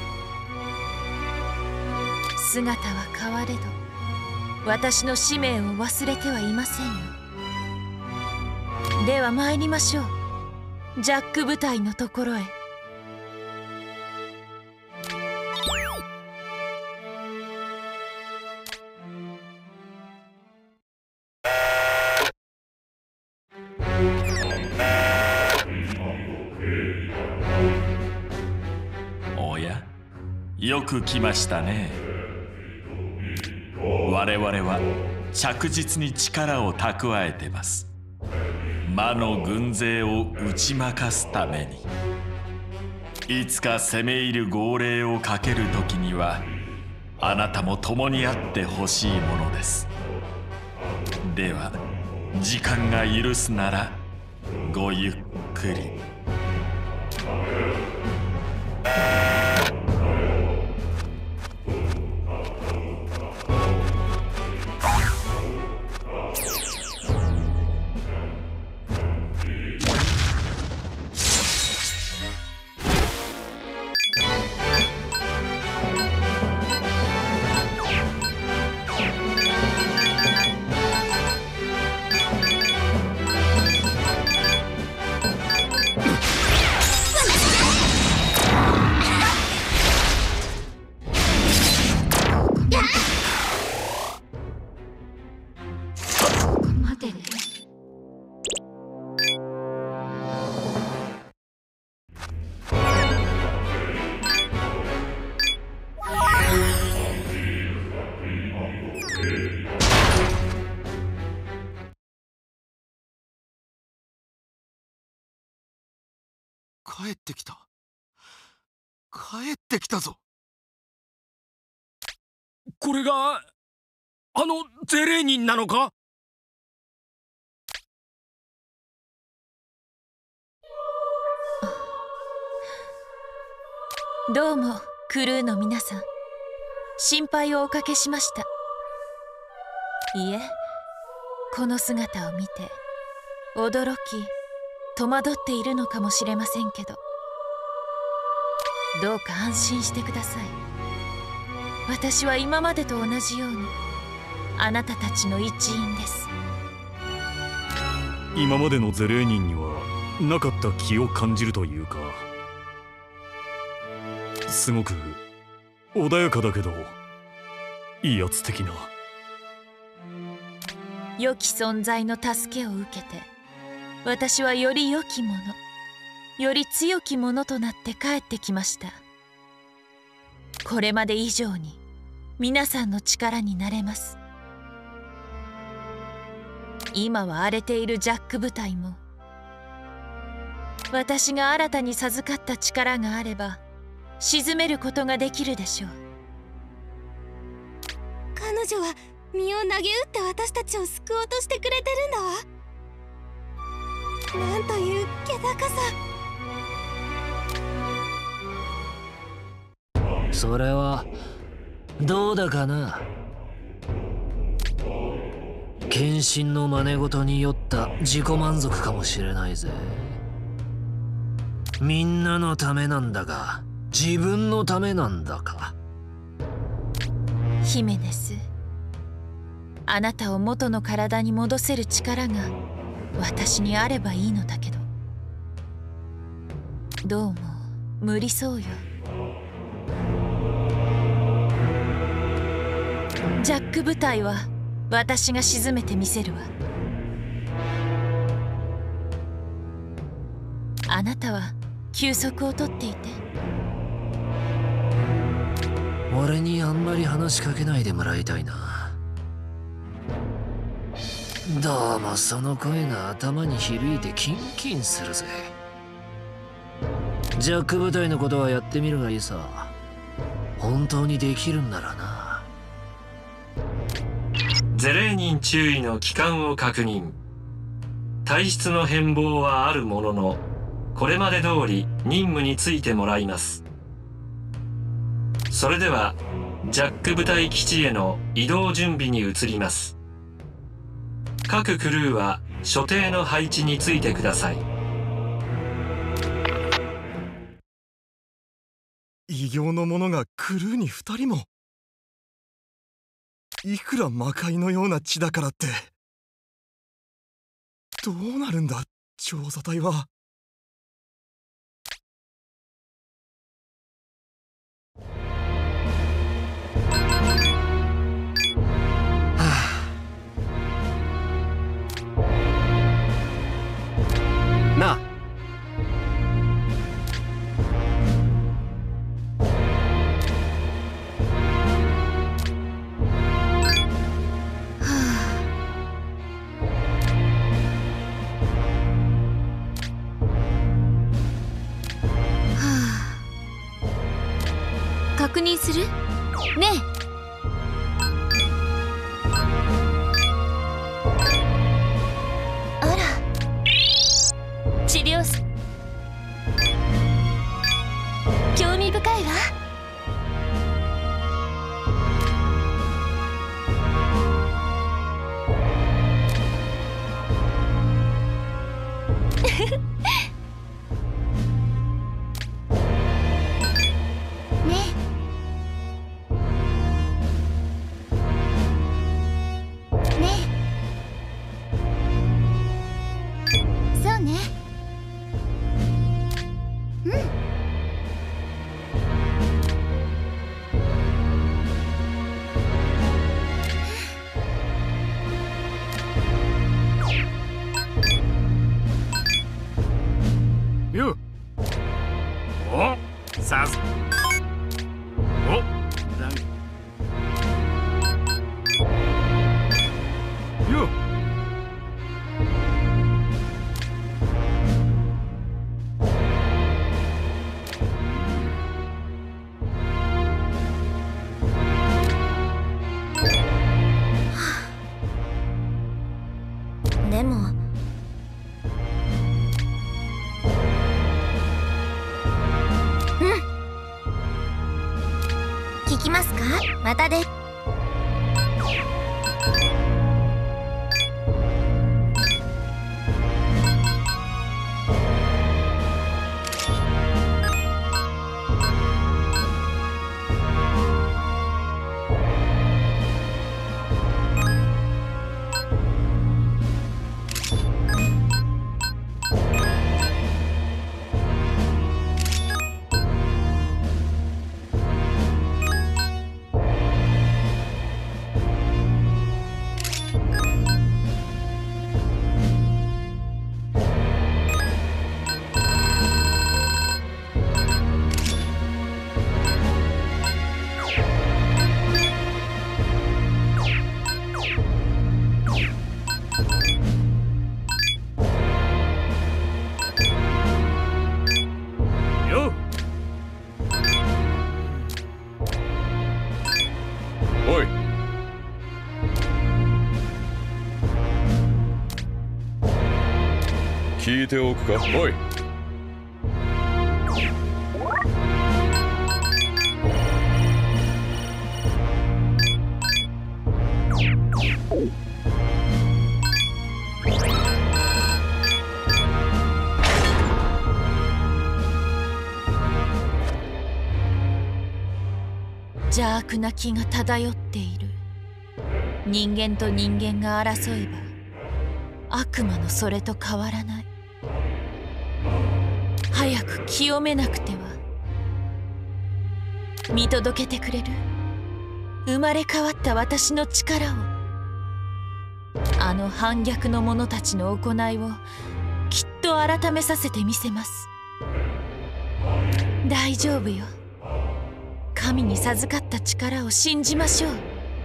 姿は変われど私の使命を忘れてはいませんよ。では参りましょう、ジャック部隊のところへ。 おや、よく来ましたね。我々は着実に力を蓄えてます。魔の軍勢を打ち負かすために。いつか攻め入る号令をかける時にはあなたも共にあってほしいものです。では時間が許すならごゆっくり。 帰ってきた。帰ってきたぞ。これがあのゼレーニンなのか？ どうもクルーの皆さん、心配をおかけしました。いえ、この姿を見て驚き戸惑っているのかもしれませんけど、 どうか安心してください。私は今までと同じようにあなたたちの一員です。 今までのゼレーニンにはなかった気を感じるというか、すごく穏やかだけど威圧的な。 良き存在の助けを受けて、私はより良きもの、より強きものとなって帰ってきました。これまで以上に皆さんの力になれます。今は荒れているジャック部隊も、私が新たに授かった力があれば鎮めることができるでしょう。 彼女は身を投げ打って私たちを救おうとしてくれてるんだわ。なんという気高さ。 それはどうだかな。献身の真似事に酔った自己満足かもしれないぜ。みんなのためなんだが自分のためなんだか。 ヒメネス、あなたを元の体に戻せる力が私にあればいいのだけど、どうも無理そうよ。ジャック部隊は私が沈めてみせるわ。あなたは休息をとっていて。 俺にあんまり話しかけないでもらいたいな。どうもその声が頭に響いてキンキンするぜ。ジャック部隊のことはやってみるがいいさ。本当にできるんならな。 ゼレーニン中尉の帰還を確認。体質の変貌はあるものの、これまで通り任務についてもらいます。それではジャック部隊基地への移動準備に移ります。各クルーは所定の配置についてください。 異形の者がクルーに二人も。いくら魔界のような地だからってどうなるんだ調査隊は。 なあ、 確認する？ねえ。 あら、 治療室。 興味深いわ。 よっ、おさすおなんよっ、 でも聞きますか？またで。 いておくか。おい。 邪悪な気が漂っている。人間と人間が争えば悪魔のそれと変わらない。早く清めなくては。見届けてくれる？生まれ変わった私の力を。あの反逆の者たちの行いをきっと改めさせてみせます。大丈夫よ。神に授かった力を信じましょう。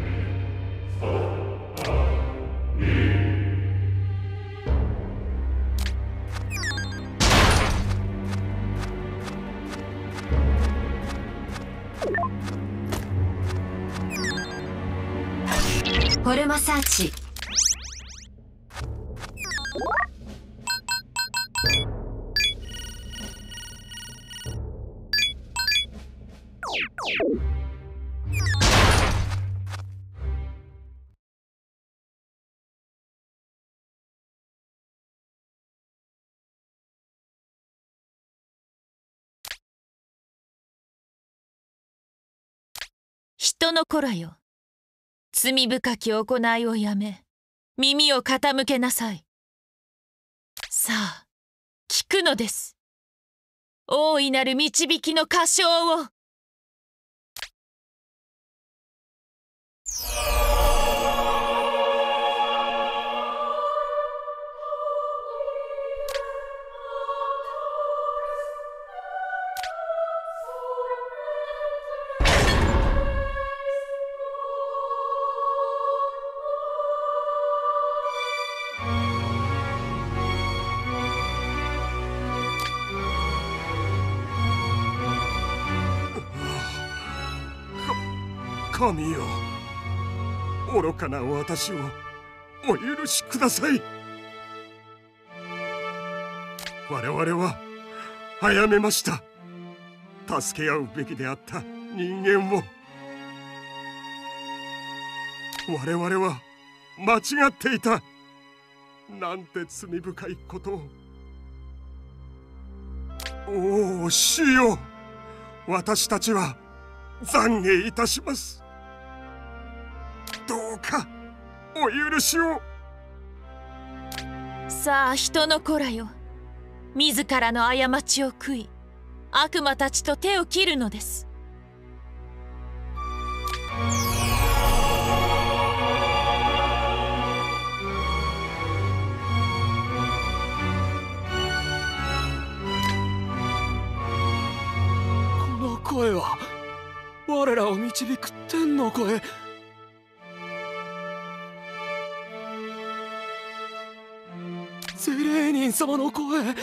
フォルマサーチ。 人の子らよ、罪深き行いをやめ、耳を傾けなさい。さあ、聞くのです。大いなる導きの歌唱を。 神よ、愚かな私をお許しください。我々は早めました。助け合うべきであった人間を。我々は間違っていた。なんて罪深いことを。おお、主よ、私たちは懺悔いたします。どうかお許しを。 さあ、人の子らよ、自らの過ちを悔い、悪魔たちと手を切るのです。 この声は我らを導く天の声。ゼレーニン様の声。ア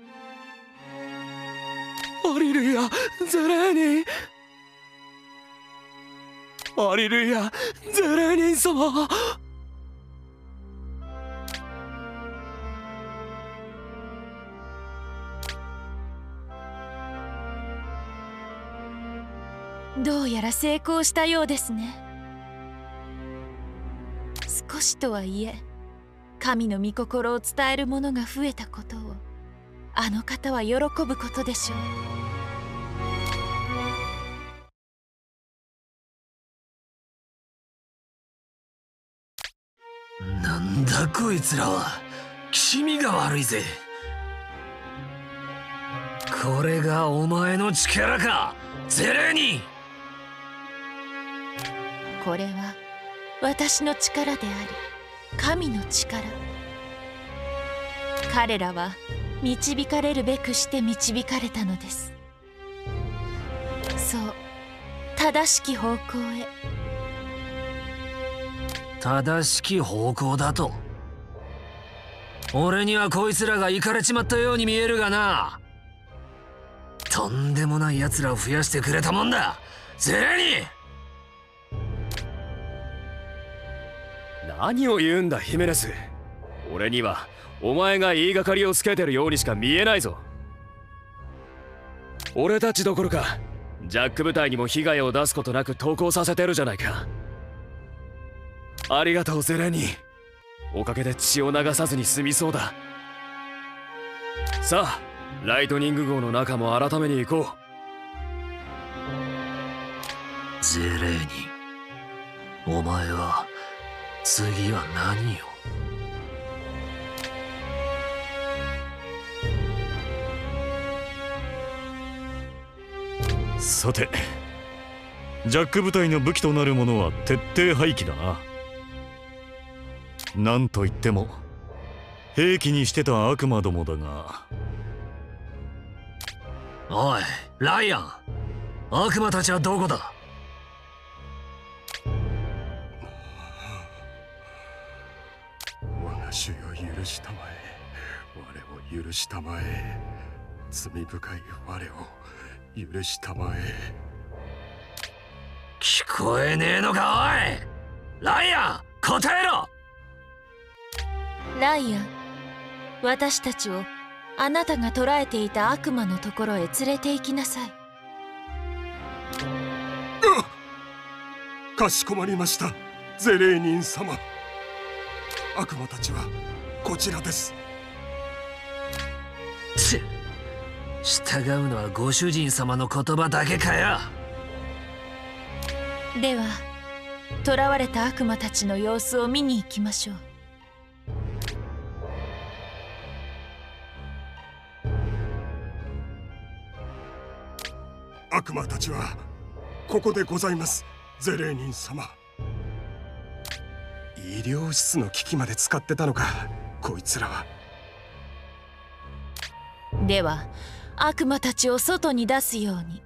リルヤ、ゼレーニン。アリルヤ、ゼレーニン様。 どうやら成功したようですね。少しとはいえ神の御心を伝える者が増えたことをあの方は喜ぶことでしょう。なんだこいつらは。気味が悪いぜ。これがお前の力か、ゼレーニン。 これは私の力であり神の力。彼らは導かれるべくして導かれたのです。そう、正しき方向へ。 正しき方向だと。俺にはこいつらがイカれちまったように見えるがな。とんでもない奴らを増やしてくれたもんだ、ゼレーニン。 何を言うんだヒメネス。俺にはお前が言いがかりをつけてるようにしか見えないぞ。俺たちどころかジャック部隊にも被害を出すことなく投降させてるじゃないか。ありがとうゼレニー。おかげで血を流さずに済みそうだ。さあライトニング号の中も改めに行こう。ゼレーニン、お前は次は何を？ さて、ジャック部隊の武器となるものは徹底廃棄だな。なんといっても兵器にしてた悪魔どもだが。 おいライアン、悪魔たちはどこだ？ 我が主よ許したまえ、我を許したまえ、罪深い我を許したまえ。 聞こえねえのかおいライアン、答えろ！ ライアン、私たちをあなたが捕らえていた悪魔のところへ連れて行きなさい。 かしこまりました、ゼレーニン様。悪魔たちはこちらです。 ち従うのはご主人様の言葉だけかよ。 では囚われた悪魔たちの様子を見に行きましょう。 悪魔たちはここでございます、ゼレーニン様。医療室の機器まで使ってたのか、こいつらは。 では悪魔たちを外に出すように。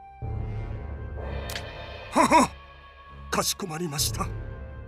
はは、かしこまりました。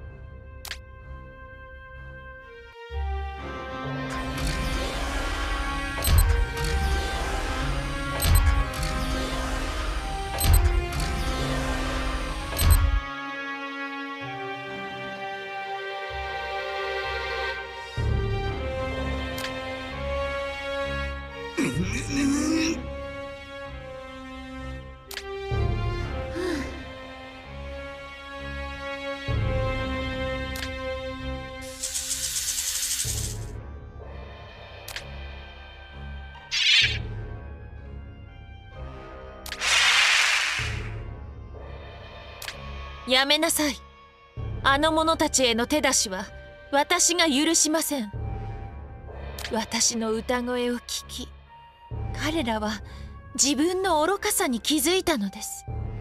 やめなさい。あの者たちへの手出しは私が許しません。私の歌声を聞き、彼らは自分の愚かさに気づいたのです。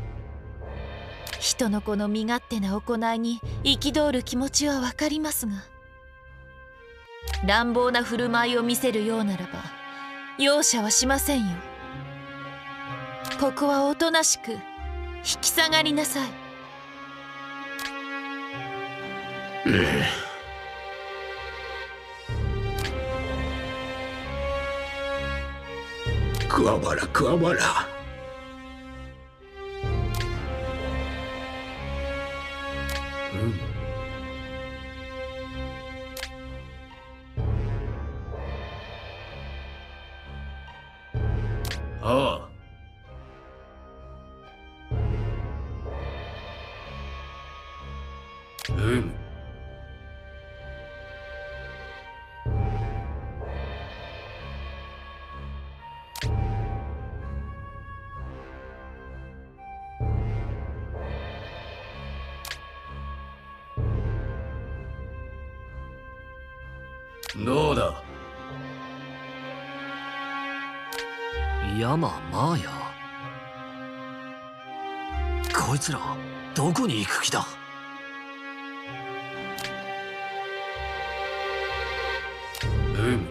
人の子の身勝手な行いに憤る気持ちは分かりますが、乱暴な振る舞いを見せるようならば容赦はしませんよ。ここはおとなしく引き下がりなさい。 クワバラクワバラ。うんああ、うんどうだ。 ヤママーヤ、こいつらどこに行く気だ？ うん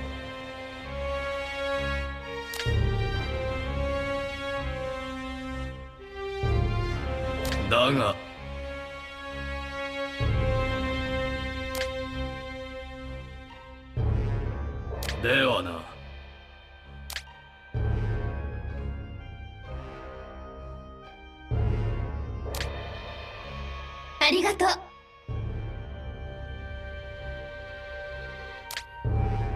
だがではな。 ありがとう。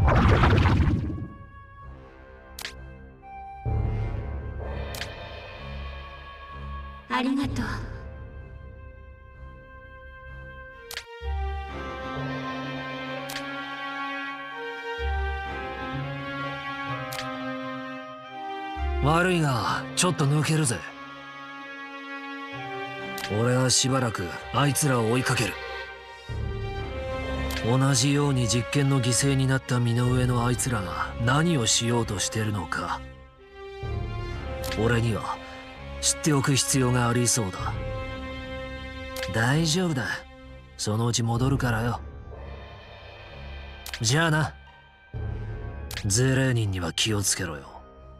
ありがとう。 悪いがちょっと抜けるぜ。俺はしばらくあいつらを追いかける。同じように実験の犠牲になった身の上のあいつらが何をしようとしてるのか、俺には知っておく必要がありそうだ。大丈夫だ、そのうち戻るからよ。じゃあな。ゼレーニンには気をつけろよ。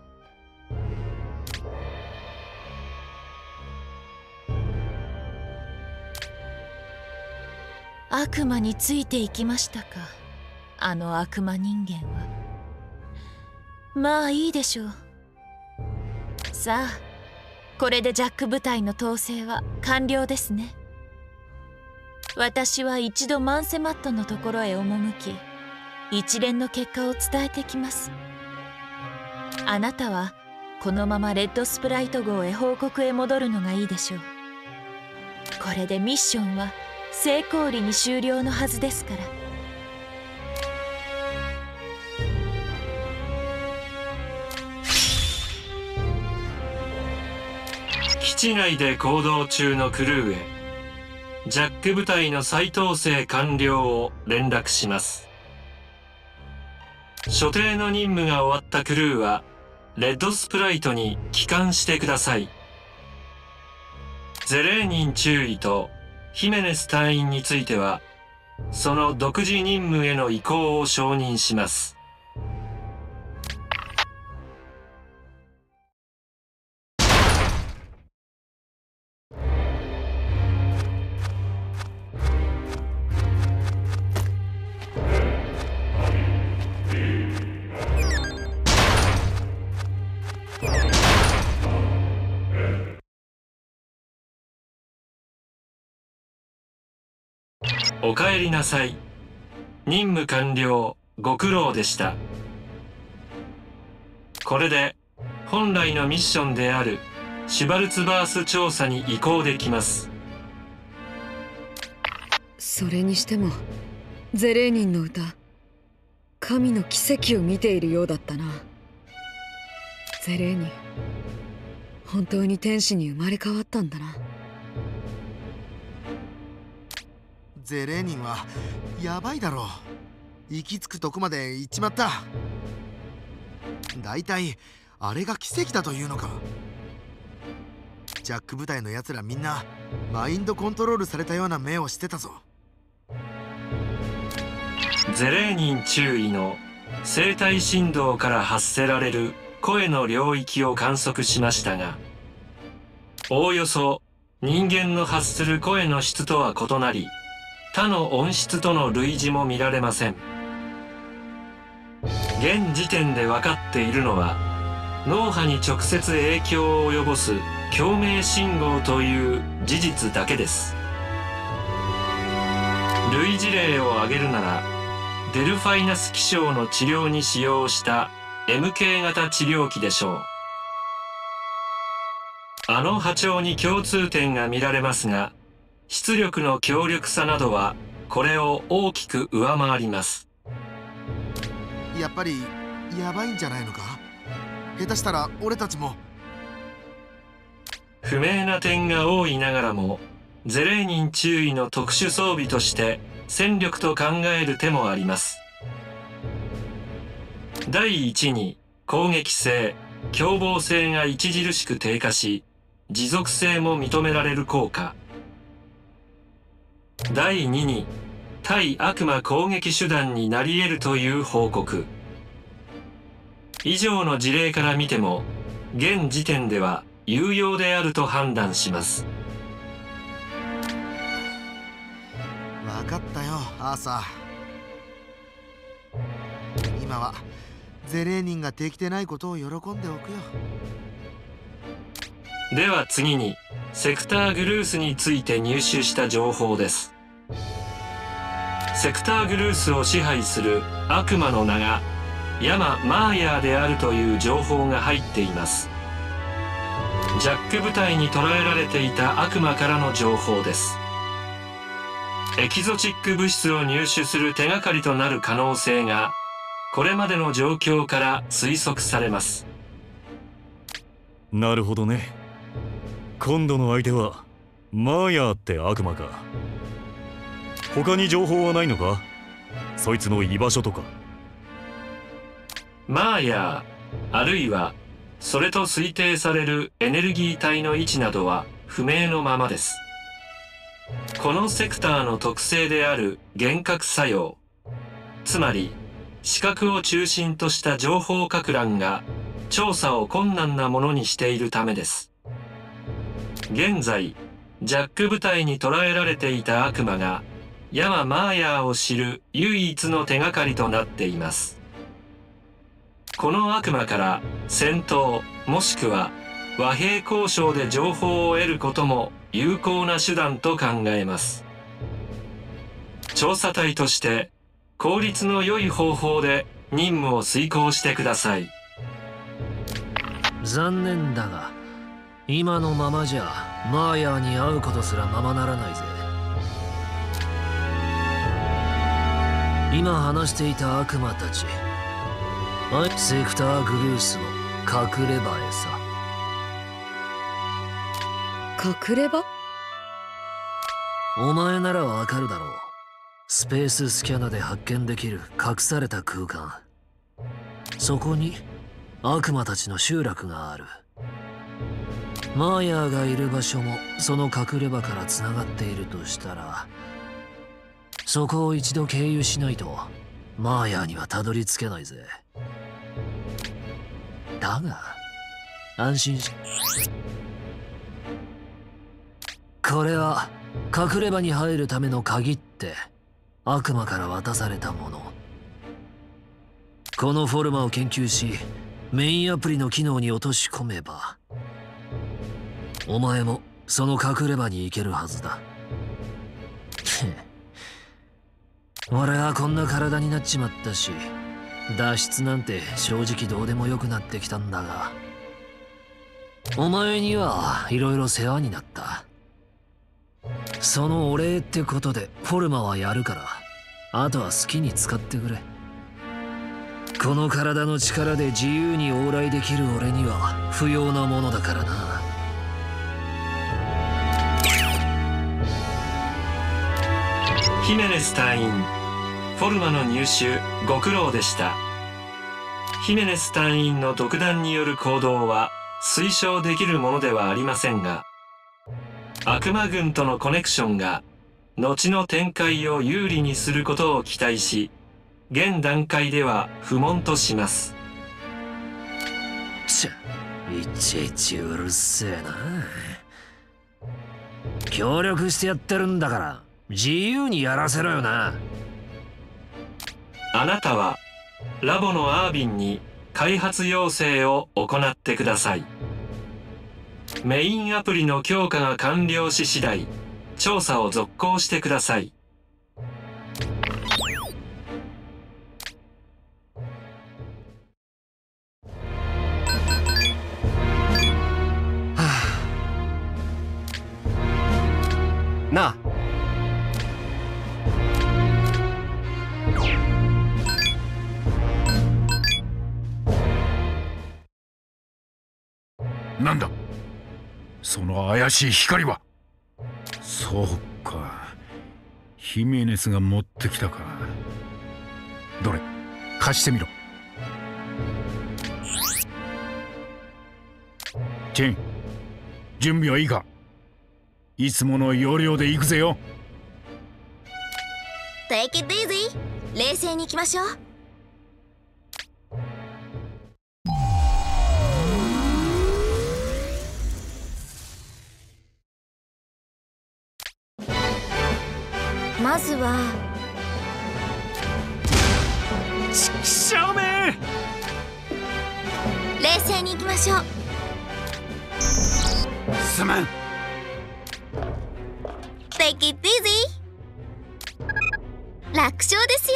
悪魔についていきましたか、あの悪魔人間は。まあいいでしょう。さあ、これでジャック部隊の統制は完了ですね。私は一度マンセマットのところへ赴き、一連の結果を伝えてきます。あなたはこのままレッドスプライト号へ報告へ戻るのがいいでしょう。これでミッションは成功裏に終了のはずですから。 基地内で行動中のクルーへジャック部隊の再統制完了を連絡します。所定の任務が終わったクルーはレッドスプライトに帰還してください。ゼレーニン中尉とヒメネス隊員についてはその独自任務への移行を承認します。おかえりなさい。任務完了、ご苦労でした。これで本来のミッションであるシュバルツバース調査に移行できます。 それにしてもゼレーニンの歌、神の奇跡を見ているようだったな。ゼレーニン、本当に天使に生まれ変わったんだな。 ゼレーニンはやばいだろう。行き着くとこまで行っちまった。だいたいあれが奇跡だというのか。ジャック部隊のやつらみんなマインドコントロールされたような目をしてたぞ。 ゼレーニン中尉の生体振動から発せられる声の領域を観測しましたが、おおよそ人間の発する声の質とは異なり、他の音質との類似も見られません。現時点で分かっているのは脳波に直接影響を及ぼす共鳴信号という事実だけです。類似例を挙げるならデルファイナス気象の治療に使用した エムケー 型治療器でしょう。あの波長に共通点が見られますが、出力の強力さなどはこれを大きく上回ります。 やっぱりやばいんじゃないのか。下手したら俺たちも。 不明な点が多いながらもゼレーニン中尉の特殊装備として戦力と考える手もあります。だいいちに攻撃性、凶暴性が著しく低下し持続性も認められる効果。だいにに対悪魔攻撃手段になり得るという報告。以上の事例から見ても現時点では有用であると判断します。 分かったよアーサー。今はゼレーニンができてないことを喜んでおくよ。 では次にセクターグルースについて入手した情報です。 セクターグルースを支配する悪魔の名がヤマ・マーヤーであるという情報が入っています。ジャック部隊に捕らえられていた悪魔からの情報です。エキゾチック物質を入手する手がかりとなる可能性がこれまでの状況から推測されます。 なるほどね。今度の相手はマーヤーって悪魔か。他に情報はないのか？そいつの居場所とか。 マーヤーあるいはそれと推定されるエネルギー体の位置などは不明のままです。このセクターの特性である幻覚作用、つまり視覚を中心とした情報か乱が調査を困難なものにしているためです。現在ジャック部隊に捕らえられていた悪魔がヤマ・マーヤーを知る唯一の手がかりとなっています。この悪魔から戦闘もしくは和平交渉で情報を得ることも有効な手段と考えます。調査隊として効率の良い方法で任務を遂行してください。 残念だが今のままじゃマーヤーに会うことすらままならないぜ。今話していた悪魔たち、セクターグルースの隠れ場へさ。 隠れ場？ お前ならわかるだろう。スペーススキャナで発見できる隠された空間。そこに悪魔たちの集落がある。マーヤーがいる場所もその隠れ場からつながっているとしたら、そこを一度経由しないとマーヤーにはたどり着けないぜ。だが安心し、これは隠れ場に入るための鍵って悪魔から渡されたもの。このフォルマを研究しメインアプリの機能に落とし込めば、お前もその隠れ場に行けるはずだ。俺はこんな体になっちまったし、脱出なんて正直どうでもよくなってきたんだが、お前にはいろいろ世話になった。そのお礼ってことでフォルマはやるから、あとは好きに使ってくれ。この体の力で自由に往来できる俺には不要なものだからな。 ヒメネス隊員、フォルマの入手ご苦労でした。ヒメネス隊員の独断による行動は推奨できるものではありませんが、悪魔軍とのコネクションが後の展開を有利にすることを期待し、現段階では不問とします。 ちゃ、いちいちうるせえな。協力してやってるんだから自由にやらせろよな。 あなたはラボのアービンに開発要請を行ってください。メインアプリの強化が完了し次第、調査を続行してください。 なあ、 なんだその怪しい光は。そうか、ヒメネスが持ってきたか。どれ貸してみろ。チェン、準備はいいか。いつもの要領で行くぜよ。 Take it easy。 冷静に行きましょう。まずはちくしょうめ。 冷静に行きましょう。 すまん。 Take it easy。 楽勝ですよ。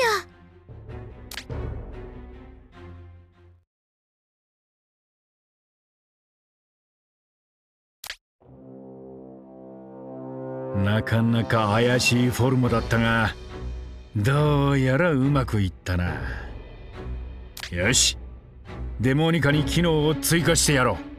なかなか怪しいフォルムだったが、どうやらうまくいったな。よし、デモニカに機能を追加してやろう。